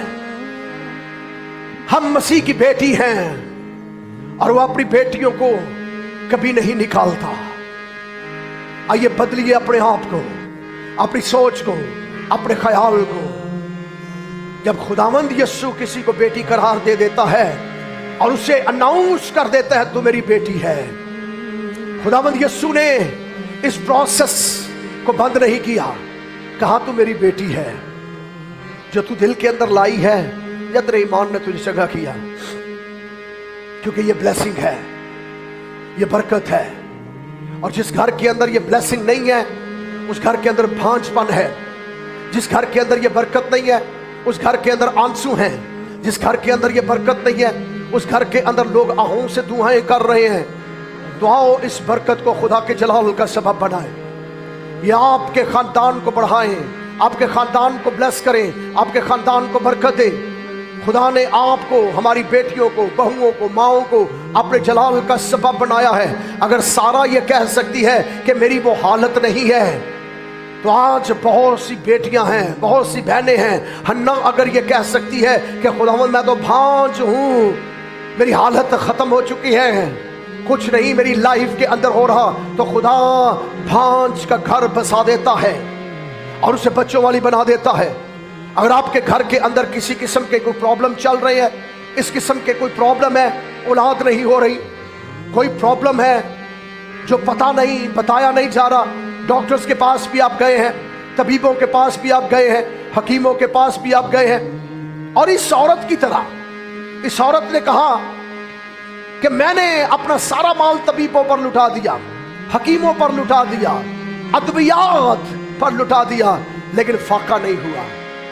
ہم مسیح کی بیٹی ہیں, اور وہ اپنی بیٹیوں کو کبھی نہیں نکالتا. آئیے بدلیے اپنے آپ کو, اپنی سوچ کو, اپنے خیال کو. جب خداوند یسوع کسی کو بیٹی قرار دے دیتا ہے اور اسے اناؤنس کر دیتا ہے تو میری بیٹی ہے, خداوند یسوع نے اس پروسیس کو بند نہیں کیا, کہا تو میری بیٹی ہے. جو تو دل کے اندر لائی ہے یا تیرے ایمان نے تجھے چنگا کیا, کیونکہ یہ بلیسنگ ہے, یہ برکت ہے. اور جس گھر کے اندر یہ بلیسنگ نہیں ہے اس گھر کے اندر بھانج پن ہے. جس گھر کے اندر یہ برکت نہیں ہے اس گھر کے اندر آنسو ہیں. جس گھر کے اندر یہ برکت نہیں ہے اس گھر کے اندر لوگ آہوں سے دعائیں کر رہے ہیں. دعاؤں اس برکت کو خدا کے جلال کا سبب بنائیں. یہ آپ کے خاندان کو بڑھائیں, آپ کے خاندان کو بلیس کریں, آپ کے خاندان کو برکت دیں. خدا نے آپ کو, ہماری بیٹیوں کو, بہوؤں کو, ماؤں کو اپنے جلال کا سبب بنایا ہے. اگر سارا یہ کہہ سکتی ہے کہ میری وہ حالت نہیں ہے, تو آج بہت سی بیٹیاں ہیں, بہت سی بہنیں ہیں. ہنا اگر یہ کہہ سکتی ہے کہ خداوند میں تو بھانج ہوں, میری حالت ختم ہو چکی ہے, کچھ نہیں میری لائف کے اندر ہو رہا, تو خدا بھانج کا گھر بسا دیتا ہے اور اسے بچوں والی بنا دیتا ہے. اگر آپ کے گھر کے اندر کسی قسم کے کوئی پرابلم چل رہی ہے, اس قسم کے کوئی پرابلم ہے, اولاد نہیں ہو رہی, کوئی پرابلم ہے جو پتہ نہیں, بتایا نہیں جا رہا, ڈاکٹرز کے پاس بھی آپ گئے ہیں, طبیبوں کے پاس بھی آپ گئے ہیں, حکیموں کے پاس بھی آپ گئے ہیں, اور اس عورت کی طرح اس عورت نے کہا کہ میں نے اپنا سارا مال طبیبوں پر لٹا دیا, حکیموں پر لٹا دیا, ادویات پر لٹا دیا, لیکن فاقہ نہیں ہوا.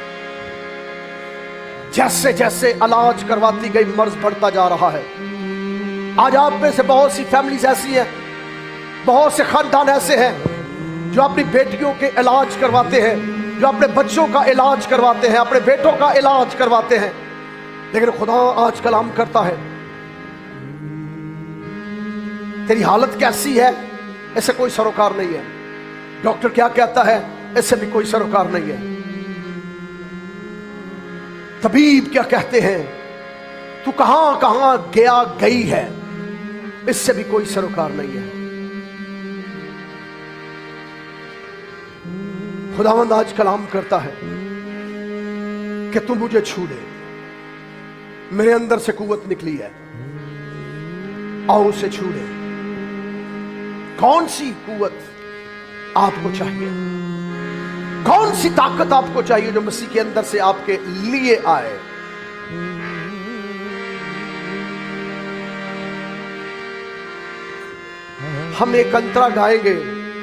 جیسے جیسے علاج کرواتی گئی مرض بڑھتا جا رہا ہے. آج آپ میں سے بہت سی فیملیز ایسی ہیں, بہت سے خاندان ایسے ہیں جو اپنی بیٹیوں کے علاج کرواتے ہیں, جو اپنے بچوں کا علاج کرواتے ہیں, اپنے بیٹوں کا علاج کرواتے ہیں, لیکن خدا آج کلام کرتا ہے तेरी हालत कैसी है, इससे कोई सरोकार नहीं है। डॉक्टर क्या कहता है, इससे भी कोई सरोकार नहीं है। तबीब क्या कहते हैं, तू कहां कहां गया गई है, इससे भी कोई सरोकार नहीं है। खुदावंद आज कलाम करता है कि तू मुझे छू ले, मेरे अंदर से कुव्वत निकली है, आओ उसे छू ले। कौन सी कुव्वत आपको चाहिए, कौन सी ताकत आपको चाहिए जो मसीह के अंदर से आपके लिए आए। हम एक अंतरा गाएंगे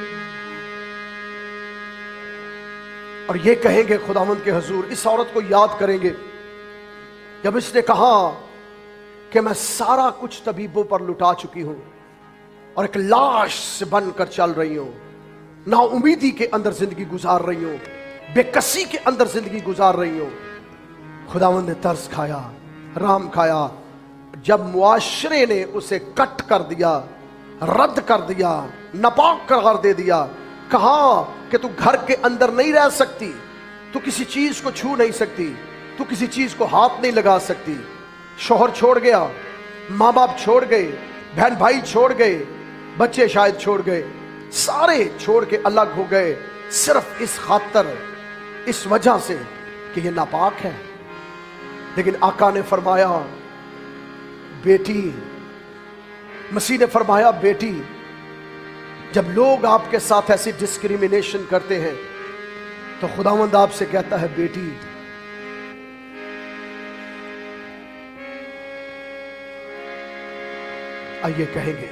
और ये कहेंगे खुदावंद के हुजूर, इस औरत को याद करेंगे जब इसने कहा कि मैं सारा कुछ तबीबों पर लुटा चुकी हूं और एक लाश से बनकर चल रही हूं, ना उम्मीदी के अंदर जिंदगी गुजार रही हूं, बेकसी के अंदर जिंदगी गुजार रही हूं। खुदावंद ने तरस खाया, राम खाया, जब मुआशरे ने उसे कट कर दिया, रद्द कर दिया, नापाक करार दे दिया, कहा कि तू घर के अंदर नहीं रह सकती, तू किसी चीज को छू नहीं सकती, तू किसी चीज को हाथ नहीं लगा सकती। शोहर छोड़ गया, माँ बाप छोड़ गए, बहन भाई छोड़ गए, बच्चे शायद छोड़ गए, सारे छोड़ के अलग हो गए, सिर्फ इस खातर, इस वजह से कि ये नापाक है। लेकिन आका ने फरमाया, बेटी, मसीह ने फरमाया, बेटी, जब लोग आपके साथ ऐसी डिस्क्रिमिनेशन करते हैं तो खुदावंद आपसे कहता है, बेटी, आइए कहेंगे,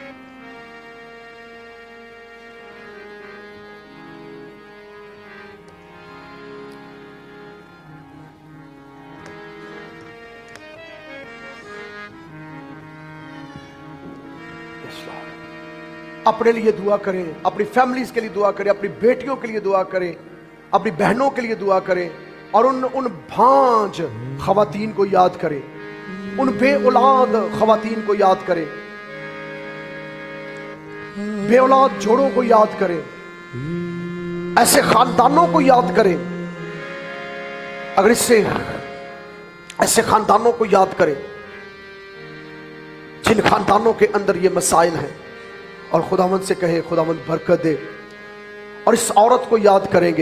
अपने लिए दुआ करें, अपनी फैमिलीज के लिए दुआ करें, अपनी बेटियों के लिए दुआ करें, अपनी बहनों के लिए दुआ करें, और उन उन भांज खवातीन को याद करें, उन बे औलाद खवातीन को याद करें, बे औलाद जोड़ों को याद करें, ऐसे खानदानों को याद करें। अगर इससे ऐसे खानदानों को याद करें जिन खानदानों के अंदर ये मसाइल हैं, और खुदावंद से कहे, खुदावंद बरकत दे। और इस औरत को याद करेंगे,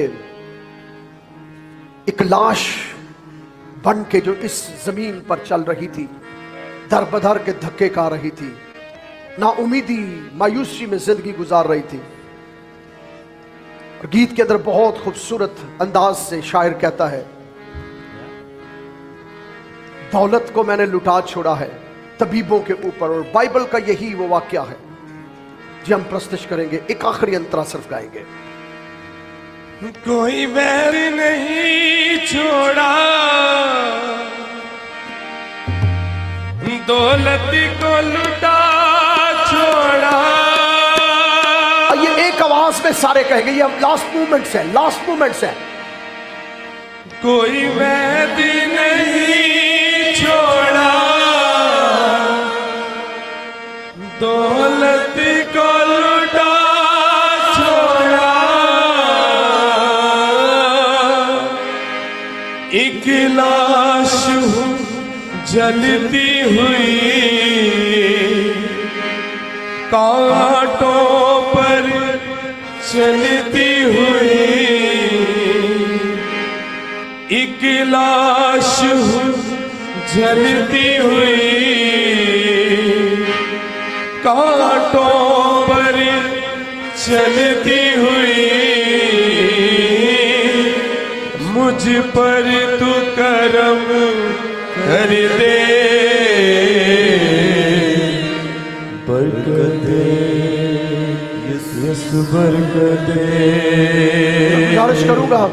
एक लाश बन के जो इस जमीन पर चल रही थी, दर बदर के धक्के खा रही थी, ना उम्मीदी मायूसी में जिंदगी गुजार रही थी। और गीत के अंदर बहुत खूबसूरत अंदाज से शायर कहता है, दौलत को मैंने लुटा छोड़ा है तबीबों के ऊपर। और बाइबल का यही वो वाक्या है जी। हम प्रस्तुत करेंगे, एक आखिरी अंतरा सिर्फ गाएंगे। कोई बैर नहीं छोड़ा, दौलत को लुटा छोड़ा। ये एक आवाज में सारे कहेंगे, ये लास्ट मूवमेंट्स है, लास्ट मूवमेंट्स है। कोई बैर नहीं छोड़ा, दौलत को लुटा छोड़ा। एक लाश जलती हुई, कांटों पर चलती हुई। एक लाश जलती हुई, कांटों पर चलती हुई। मुझ पर तू करम कर दे, बरकत दे, यस बरकत दे। गुजारिश करूंगा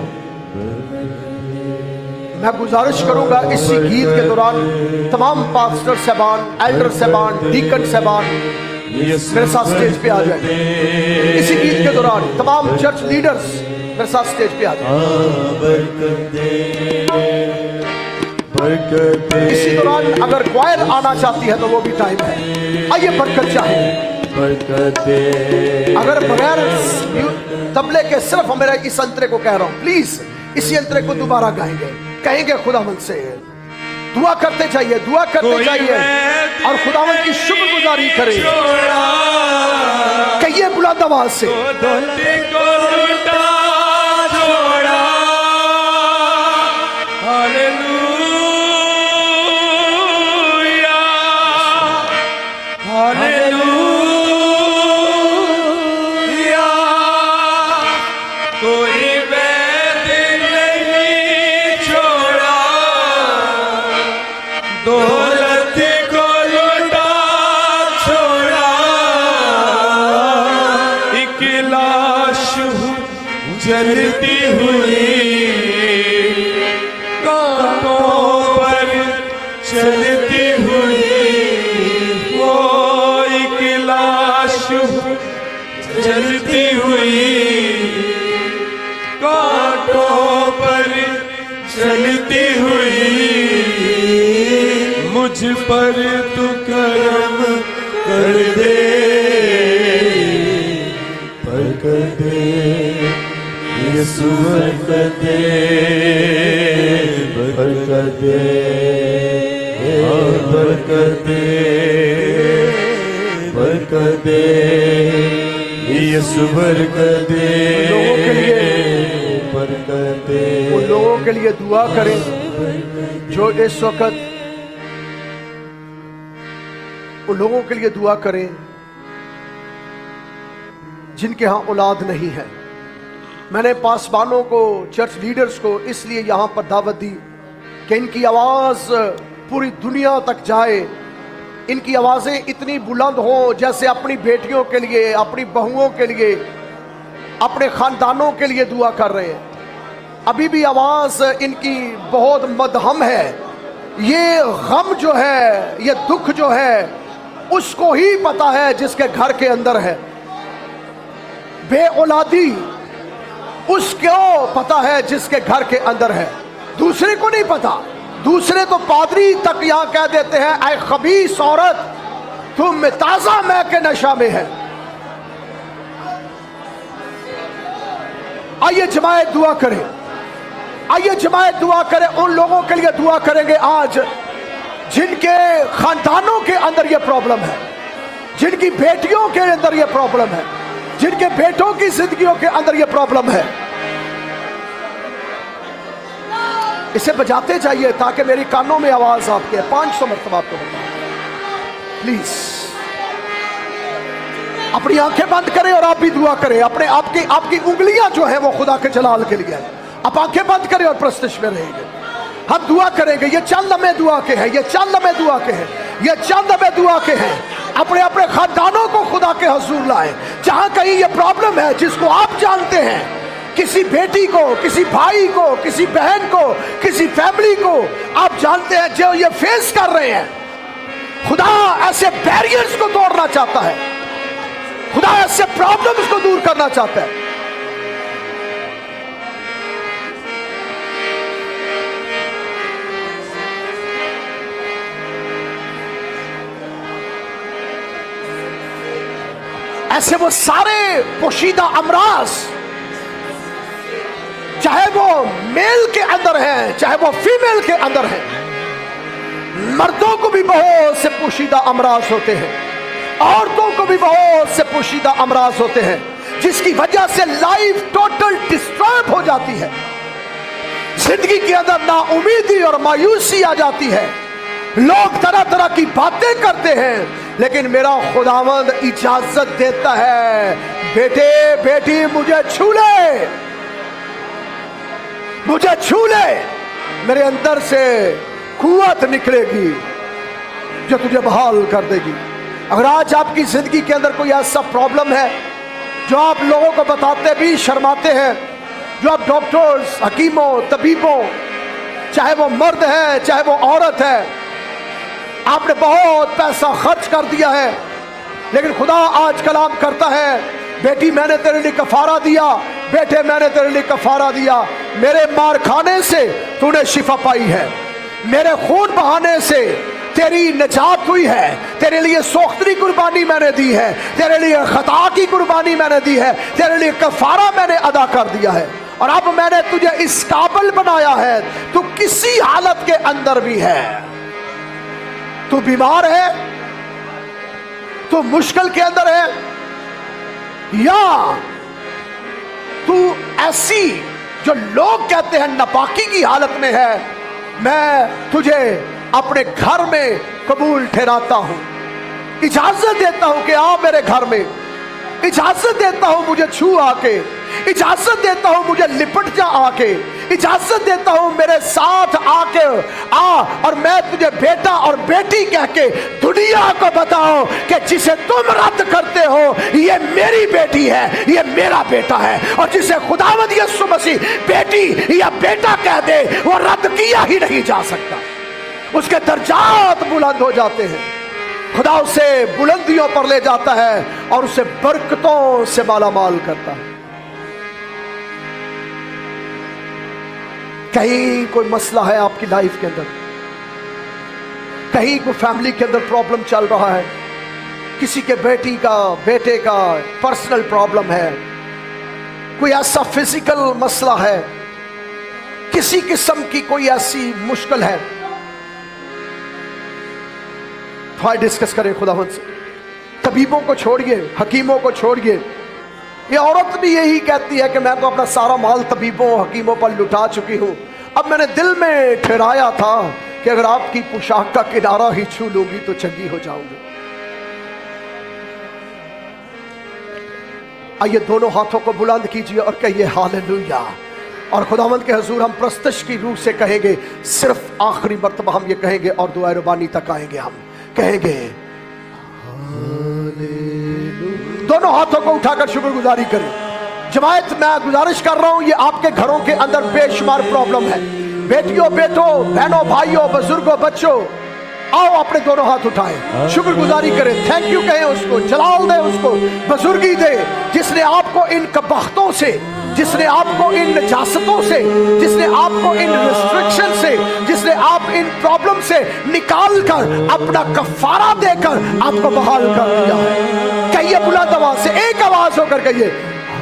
मैं गुजारिश करूंगा इसी गीत के दौरान तमाम पास्टर साहबान, एल्डर साहबान, डीकन साहबान मेरे साथ स्टेज पे आ जाए। इसी गीत के दौरान तमाम चर्च लीडर्स मेरे साथ स्टेज पे आ जाए। इसी दौरान अगर क्वायर आना चाहती है तो वो भी टाइम है। आइए बरकत चाहे। बरकत दे। अगर बगैर तबले के सिर्फ मेरा इस अंतरे को कह रहा हूं, प्लीज इसी अंतरे को दोबारा गाएंगे, कहेंगे खुदावंद से दुआ करते जाइए, दुआ करते जाइए और खुदावंद की शुक्रगुजारी करें। कहिए बुलंद आवाज से, जलती हुई कांटों पर चलती हुई वो एक लाश जलती हुई कांटों पर चलती हुई मुझ पर तू करम कर दे, बरकत दे यीशु, बरकत दे, बरकत दे, बरकत दे, बरकत दे यीशु, बरकत दे, बरकत दे। उन लोगों के लिए दुआ करें जो इस वक्त, उन लोगों के लिए दुआ करें जिनके यहां औलाद नहीं है। मैंने पासबानों को, चर्च लीडर्स को इसलिए यहां पर दावत दी कि इनकी आवाज पूरी दुनिया तक जाए, इनकी आवाजें इतनी बुलंद हों जैसे अपनी बेटियों के लिए, अपनी बहुओं के लिए, अपने खानदानों के लिए दुआ कर रहे हैं। अभी भी आवाज इनकी बहुत मदहम है। ये गम जो है, ये दुख जो है, उसको ही पता है जिसके घर के अंदर है। बे औलादी उसको पता है जिसके घर के अंदर है, दूसरे को नहीं पता। दूसरे तो पादरी तक यहां कह देते हैं, ऐ खबीस औरत तुम ताजा मैं के नशा में है। आइए जमायत दुआ करें, आइए जमायत दुआ करें। उन लोगों के लिए दुआ करेंगे आज जिनके खानदानों के अंदर यह प्रॉब्लम है, जिनकी बेटियों के अंदर यह प्रॉब्लम है, जिनके बेटों की जिंदगियों के अंदर यह प्रॉब्लम है। इसे बजाते जाइए ताकि मेरी कानों में आवाज आपके पांच सौ मरतबा आपको बताऊं। प्लीज अपनी आंखें बंद करें और आप भी दुआ करें। अपने आपकी आपकी उंगलियां जो है वो खुदा के जलाल के लिए, आप आंखें बंद करें और प्रस्तिश में रहेंगे। हम दुआ करेंगे। ये चंद लम्हे दुआ के हैं, ये चंद लम्हे दुआ के हैं, ये चंद लम्हे दुआ के हैं। अपने अपने खानदानों को खुदा के हुजूर लाएं। जहां कहीं ये प्रॉब्लम है जिसको आप जानते हैं, किसी बेटी को, किसी भाई को, किसी बहन को, किसी फैमिली को आप जानते हैं जो ये फेस कर रहे हैं, खुदा ऐसे बैरियर्स को तोड़ना चाहता है, खुदा ऐसे प्रॉब्लम्स को दूर करना चाहता है। ऐसे वो सारे पोशीदा अमराज, चाहे वो मेल के अंदर है, चाहे वो फीमेल के अंदर है, मर्दों को भी बहुत से पोशीदा अमराज होते हैं, औरतों को भी बहुत से पोशीदा अमराज होते हैं, जिसकी वजह से लाइफ टोटल डिस्टर्ब हो जाती है। जिंदगी के अंदर नाउमीदी और मायूसी आ जाती है। लोग तरह तरह की बातें करते हैं, लेकिन मेरा खुदावंद इजाजत देता है, बेटे बेटी मुझे छू ले, मुझे छू ले, मेरे अंदर से कुव्वत निकलेगी जो तुझे बहाल कर देगी। अगर आज आपकी जिंदगी के अंदर कोई ऐसा प्रॉब्लम है जो आप लोगों को बताते भी शर्माते हैं, जो आप डॉक्टर्स, हकीमों, तबीबों, चाहे वो मर्द है चाहे वो औरत है, आपने बहुत पैसा खर्च कर दिया है, लेकिन खुदा आज कलाम करता है, बेटी मैंने तेरे लिए कफारा दिया, बेटे मैंने तेरे लिए कफारा दिया, मेरे मार खाने से तूने शिफा पाई है, मेरे खून बहाने से तेरी निजात हुई है, तेरे लिए सोख्तरी कुर्बानी मैंने दी है, तेरे लिए खता की कुर्बानी मैंने दी है, तेरे लिए कफारा मैंने अदा कर दिया है, और अब मैंने तुझे इस काबिल बनाया है, तू किसी हालत के अंदर भी है, तू बीमार है, तू मुश्किल के अंदर है, या तू ऐसी जो लोग कहते हैं नापाकी की हालत में है, मैं तुझे अपने घर में कबूल ठहराता हूं, इजाजत देता हूं कि आ मेरे घर में, इजाजत देता हूं मुझे छू आके, इजाजत देता हूं मुझे लिपट जा आके, इजाजत देता हूं मेरे साथ आके आ, और मैं तुझे बेटा और बेटी कह के दुनिया को बताओ कि जिसे तुम रद्द करते हो ये मेरी बेटी है, ये मेरा बेटा है, और जिसे खुदावंद यीशु मसीह बेटी या बेटा कह दे वो रद्द किया ही नहीं जा सकता, उसके दर्जात बुलंद हो जाते हैं, खुदा उसे बुलंदियों पर ले जाता है और उसे बरकतों से मालामाल करता है। कहीं कोई मसला है आपकी लाइफ के अंदर, कहीं कोई फैमिली के अंदर प्रॉब्लम चल रहा है, किसी के बेटी का बेटे का पर्सनल प्रॉब्लम है, कोई ऐसा फिजिकल मसला है, किसी किस्म की कोई ऐसी मुश्किल है, तो डिस्कस करें खुदावंद से। तबीबों को छोड़िए, हकीमों को छोड़िए। ये औरत भी यही कहती है कि मैं तो अपना सारा माल तबीबों हकीमों पर लुटा चुकी हूं, अब मैंने दिल में ठहराया था कि अगर आपकी पोशाक का किनारा ही छू लूंगी तो चंगी हो जाऊंगी। आइए दोनों हाथों को बुलंद कीजिए और कहिए हालेलुया, और खुदावंद के हुजूर हम प्रस्तश की रूह से कहेंगे, सिर्फ आखिरी मर्तबा हम ये कहेंगे और दुआ रबानी तक आएंगे, हम कहेंगे दोनों हाथों को उठाकर शुक्रगुजारी करें। जमायत मैं गुजारिश कर रहा हूं, ये आपके घरों के अंदर बेशुमार प्रॉब्लम है, बेटियों बेटों बहनों भाइयों बुजुर्गों बच्चों, आओ अपने दोनों हाथ उठाएं, शुक्रगुजारी करें, थैंक यू कहें उसको, जलाल दे उसको, बुजुर्गी दे, जिसने आपको इन कबाहतों से, जिसने आपको इन नजासतों से, जिसने आपको इन रिस्ट्रिक्शन से, जिसने आप इन प्रॉब्लम से निकाल कर अपना कफारा देकर आपको बहाल कर दिया है। कहिए बुलंद आवाज से, एक आवाज होकर कहिए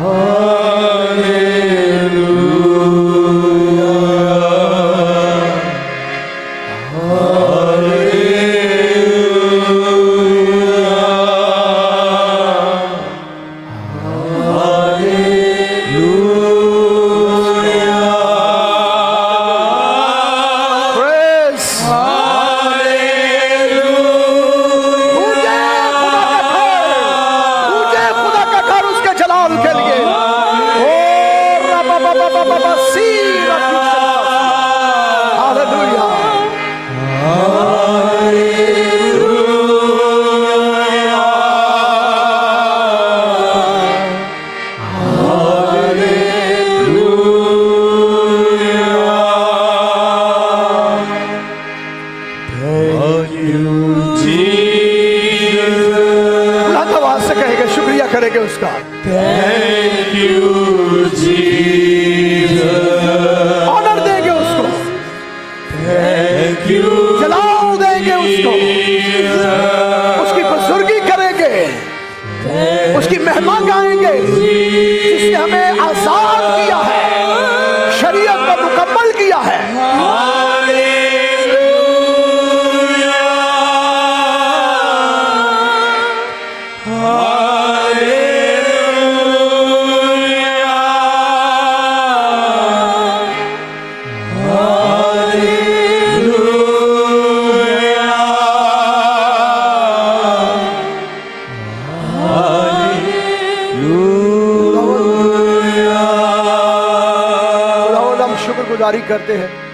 करते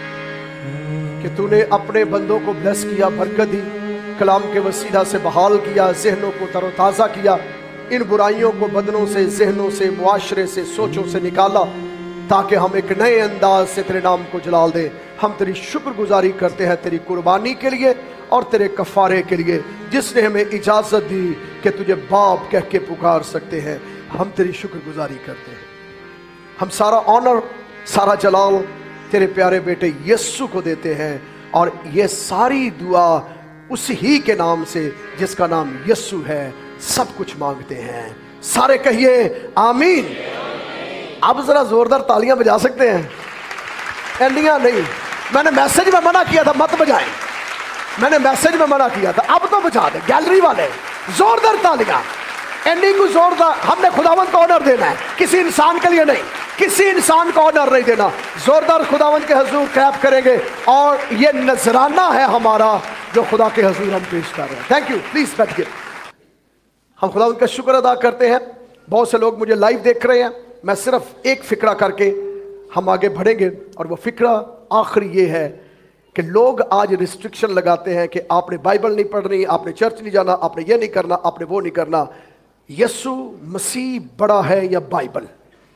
हैं कि तूने अपने बंदों को ब्लेस किया, बरकत दी, कलाम के वसीला से बहाल किया, जहनों को तरोताज़ा किया, इन बुराइयों को बदनों से, जहनों से, मुआशरे से, सोचों से निकाला, ताकि हम एक नए अंदाज से तेरे नाम को जलाल दे। हम तेरी शुक्रगुजारी करते हैं तेरी कुर्बानी के लिए और तेरे कफारे के लिए, जिसने हमें इजाज़त दी कि तुझे बाप कह के पुकार सकते हैं। हम तेरी शुक्रगुजारी करते हैं। हम सारा ऑनर, सारा जलाल तेरे प्यारे बेटे यीशु को देते हैं, और ये सारी दुआ उस ही के नाम से जिसका नाम यीशु है सब कुछ मांगते हैं। सारे कहिए आमीन। अब जरा जोरदार तालियां बजा सकते हैं? एंडियां नहीं, मैंने मैसेज में मना किया था मत बजाएं, मैंने मैसेज में मना किया था, अब तो बजा दे। गैलरी वाले जोरदार तालियां, एंडिंग को जोरदार। हमने खुदावंत को ऑनर देना है, किसी इंसान के लिए नहीं, किसी इंसान को ऑनर नहीं देना। जोरदार खुदावंत के हुजूर क्लैप करेंगे और ये नजराना है हमारा जो खुदा के हुजूर हम पेश कर रहे हैं। थैंक यू, प्लीज बैठिए। हम खुदावंत का शुक्र अदा करते हैं। बहुत से लोग मुझे लाइव देख रहे हैं। मैं सिर्फ एक फिक्रा करके हम आगे बढ़ेंगे और वो फिक्रा आखिरी ये है कि लोग आज रिस्ट्रिक्शन लगाते हैं कि आपने बाइबल नहीं पढ़नी, आपने चर्च नहीं जाना, आपने ये नहीं करना, आपने वो नहीं करना। यीशु मसीह बड़ा है या बाइबल?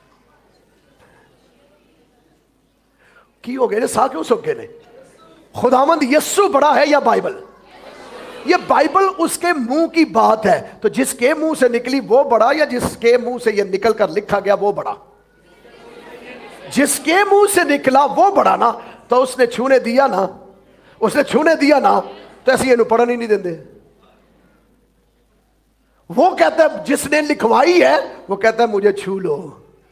की हो गए सा क्यों सोके ने? खुदावंद यीशु बड़ा है या बाइबल? ये बाइबल उसके मुंह की बात है, तो जिसके मुंह से निकली वो बड़ा या जिसके मुंह से ये निकल कर लिखा गया वो बड़ा? जिसके मुंह से निकला वो बड़ा ना। तो उसने छूने दिया ना, उसने छूने दिया ना, तो ऐसे ये पढ़न ही नहीं देते। वो कहता है जिसने लिखवाई है वो कहता है मुझे छू लो।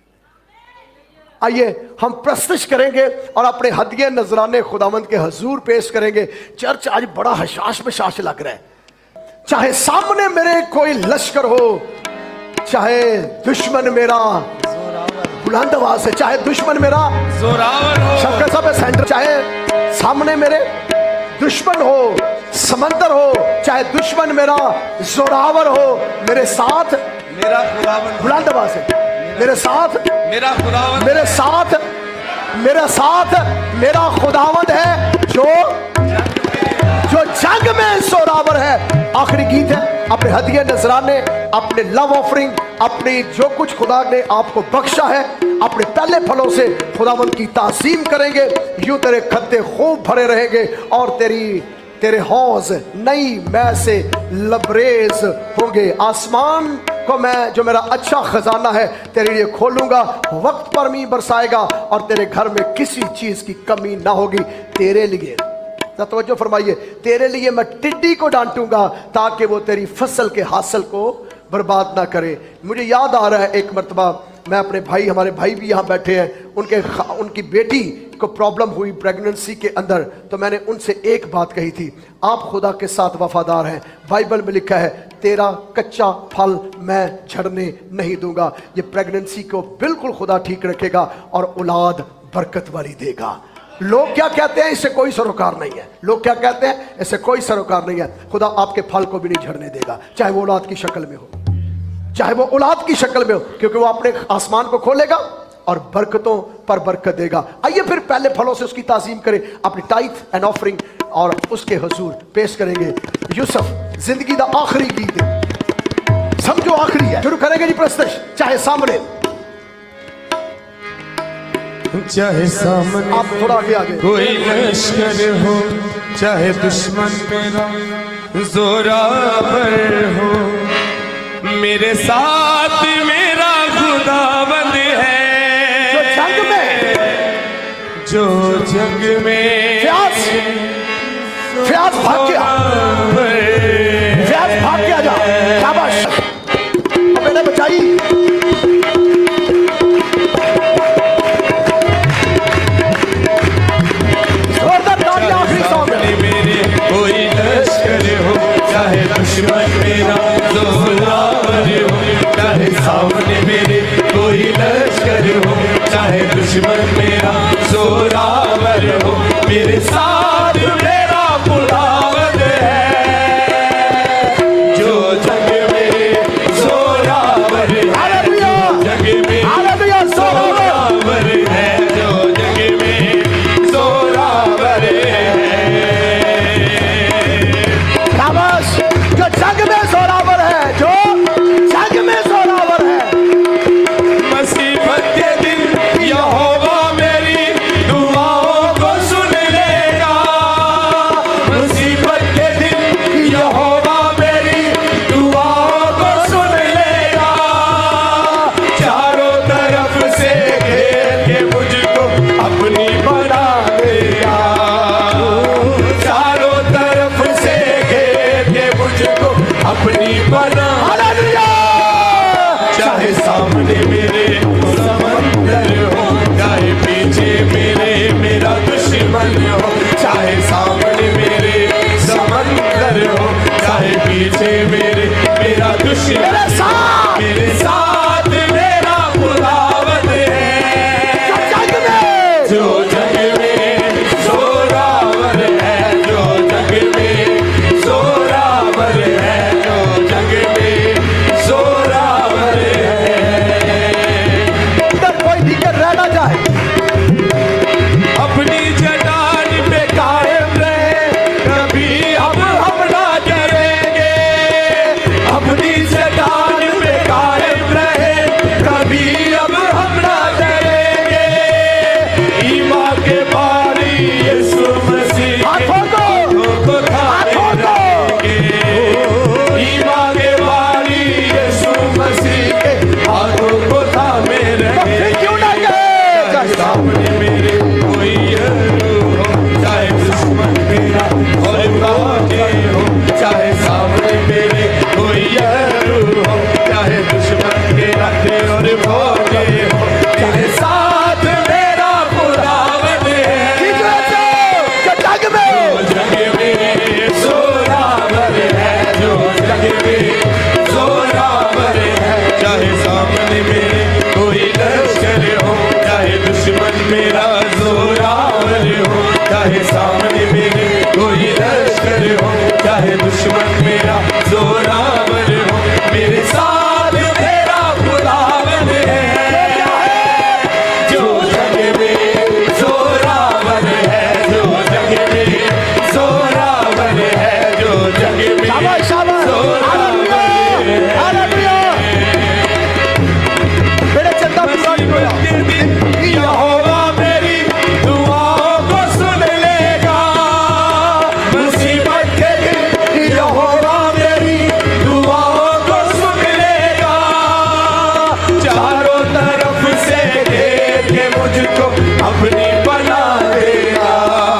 आइए हम प्रस्तुत करेंगे और अपने हदिये नजराने खुदावंद के हुजूर पेश करेंगे। चर्च आज बड़ा हशाश बशाश लग रहा है। चाहे सामने मेरे कोई लश्कर हो, चाहे दुश्मन मेरा बुलंद आवाज से, चाहे दुश्मन मेरा जोरावर हो, शफकत साहब सेंटर, चाहे सामने मेरे दुश्मन हो, समंदर हो, चाहे दुश्मन मेरा जोरावर हो, मेरे साथ मेरा खुदावंद बुलंद आवाज से, मेरे साथ मेरा खुदावंद मेरे साथ मेरे साथ मेरा खुदावंद है जो जो जंग में जोरावर है। आखिरी गीत है। अपने हदिये नजराने, अपने लव ऑफरिंग, अपनी जो कुछ खुदा ने आपको बख्शा है, अपने पहले फलों से खुदावंद की ताज़ीम करेंगे। यूं तेरे खद्दे खूब भरे रहेंगे और तेरी तेरे हौज नई मैं से लबरेज होंगे। आसमान को मैं जो मेरा अच्छा खजाना है तेरे लिए खोलूंगा, वक्त पर मी बरसाएगा और तेरे घर में किसी चीज की कमी ना होगी। तेरे लिए तवज्जो फरमाइए, तेरे लिए मैं टिड्डी को डांटूंगा ताकि वो तेरी फसल के हासिल को बर्बाद ना करे। मुझे याद आ रहा है एक मरतबा मैं अपने भाई, हमारे भाई भी यहाँ बैठे हैं, उनके उनकी बेटी को प्रॉब्लम हुई प्रेगनेंसी के अंदर, तो मैंने उनसे एक बात कही थी, आप खुदा के साथ वफादार हैं। बाइबल में लिखा है तेरा कच्चा फल मैं झड़ने नहीं दूंगा। ये प्रेगनेंसी को बिल्कुल खुदा ठीक रखेगा और औलाद बरकत वाली देगा। लोग क्या कहते हैं, इससे कोई सरोकार नहीं है। लोग क्या कहते हैं, इससे कोई सरोकार नहीं है। खुदा आपके फल को भी नहीं झड़ने देगा, चाहे वो औलाद की शक्ल में हो, चाहे वो औलाद की शक्ल में हो, क्योंकि वो अपने आसमान को खोलेगा और बरकतों पर बरकत देगा। आइए फिर पहले फलों से उसकी ताज़ीम करें। अपनी टाइथ एंड ऑफरिंग और उसके हुजूर पेश करेंगे। यूसुफ जिंदगी का आखिरी गीत समझो, आखिरी है। शुरू करेंगे जी प्रस्तुत। चाहे सामने चाहे सामने आप थोड़ा आगे आगे कोई लश्कर हो, चाहे दुश्मन मेरा जोरावर हो, मेरे साथ मेरा खुदावंद है जो जंग में जो जंग में फ्याज फ्याज भाग गया, फ्याज भाग गया। जा शाबाश, मैंने बचाई। कोई लश्कर हो, चाहे दुश्मन मेरा जोरावर हो, चाहे सामने मेरे कोई लश्कर हो, चाहे दुश्मन मेरा जोरावर हो, मेरे साथ मेरा खुदावंद है जो जग में जोरावर है, जग में जोरावर है, जो जग में जोरावर है। जो जग में जोरावर है, जो जग में जोरावर है। मुसीबत के दिन यहोवा मेरी दुआओं को सुन लेगा, सामने मेरे कोई हरू हो, चाहे दुश्मन मेरा और भागे हो, चाहे सामने मेरे कोई हरू हो, चाहे दुश्मन मेरा और भागे हो, चाहे साथ मेरा खुदावन है, जो जग में जोरावर है, जो जग में जोरावर है, चाहे सामने मेरे कोई लश्कर हो, चाहे दुश्मन मेरा जोरावर हो, चाहे सामने मेरे कोई लश्कर हो, चाहे दुश्मन मेरा जोरावर हो, मेरे साथ मेरा खुदावन है, जो जग में जोरावर है, जो जग में जोरावर है, जो जग में जोरावर है। मेरे चंदा यहोवा मेरी दुआओं को सुन लेगा, मुसीबत के दिन यहोवा मेरी दुआओं को सुन लेगा, चारों तरफ से घेर के मुझको अपनी बना देगा,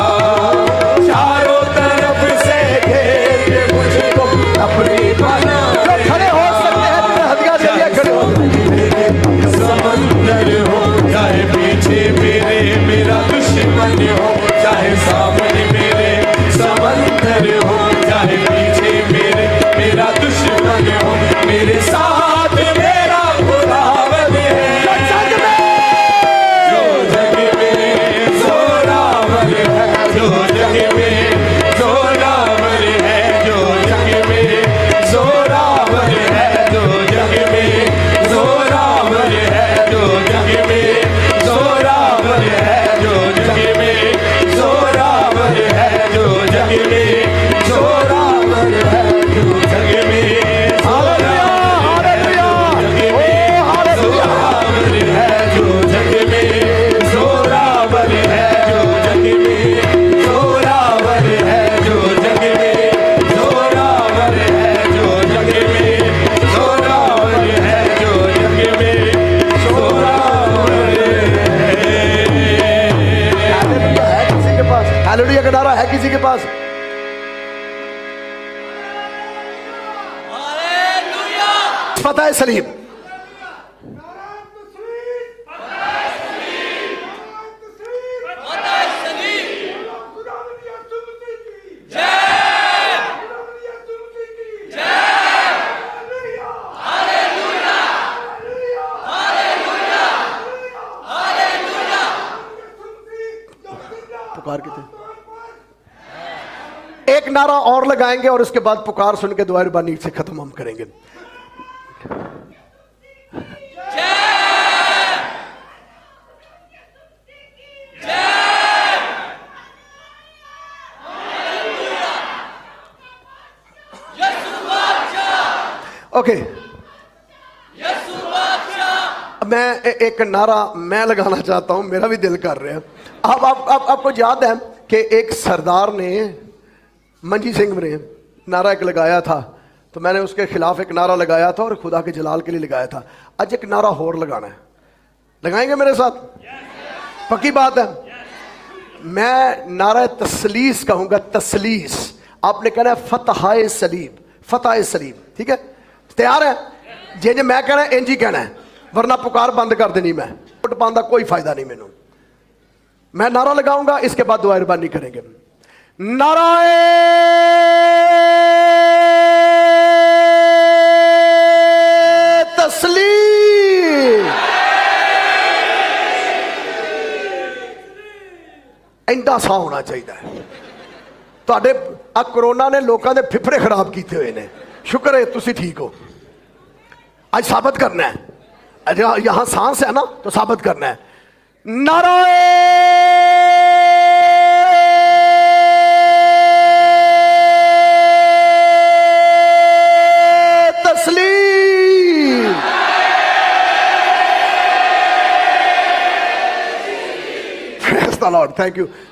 चारों तरफ से घेर के मुझको अपनी बना देगा। खड़े हो सकते हैं, मेरे हथियार ले लिए खड़े हो। समंदर हो चाहे पीछे मेरे मेरा दुश्मन हो, चाहे सामने मेरे समंदर हो, चाहे पीछे मेरे मेरा दुश्मन हो, मेरे साथ मेरा खुदावन है, जो जग में जोरावर है, जो जग में जोरावर है, जो जग में जोरावर है, जो जग में जोरावर है, जो जग में जोरावर है, जो जग में जोरावर है, जो जग में जोरावर है, जो जग में जोरावर है, जो जग में जोरावर है, जो जग में जोरावर है, जो जग में जोरावर है, जो जग में जोरावर है, जो जग में जोरावर है किसी के पास हालेलुया का नारा है किसी के पास? फतह सलीम। पुकार के थे एक नारा और लगाएंगे और उसके बाद पुकार सुन के दुआ रबानी से खत्म हम करेंगे। ओके मैं एक नारा मैं लगाना चाहता हूं, मेरा भी दिल कर रहा है। अब आप, आप, आपको याद है कि एक सरदार ने मंजी सिंह ने नारा एक लगाया था, तो मैंने उसके खिलाफ एक नारा लगाया था और खुदा के जलाल के लिए लगाया था। आज एक नारा और लगाना है, लगाएंगे मेरे साथ? पक्की बात है। मैं नारा तसलीस कहूंगा, तसलीस। आपने कहना है फतह सलीम, फतह सलीम, ठीक है? तैयार है? जे जे मैं कहना इंज ही कहना है, वरना पुकार बंद कर देनी। मैं उठ पाऊंगा कोई फायदा नहीं मैनू। मैं नारा लगाऊंगा, इसके बाद दुआ रबानी करेंगे। नाराए तस्लीम। इंदा सा होना चाहिए। तुहाडे आ कोरोना ने लोगों के फिफड़े खराब किए हुए हैं। शुक्र है तुसी ठीक हो। आज साबित करना है, यहां सांस है ना, तो साबित करना है। नाराए तस्लीम। Praise the Lord, thank you।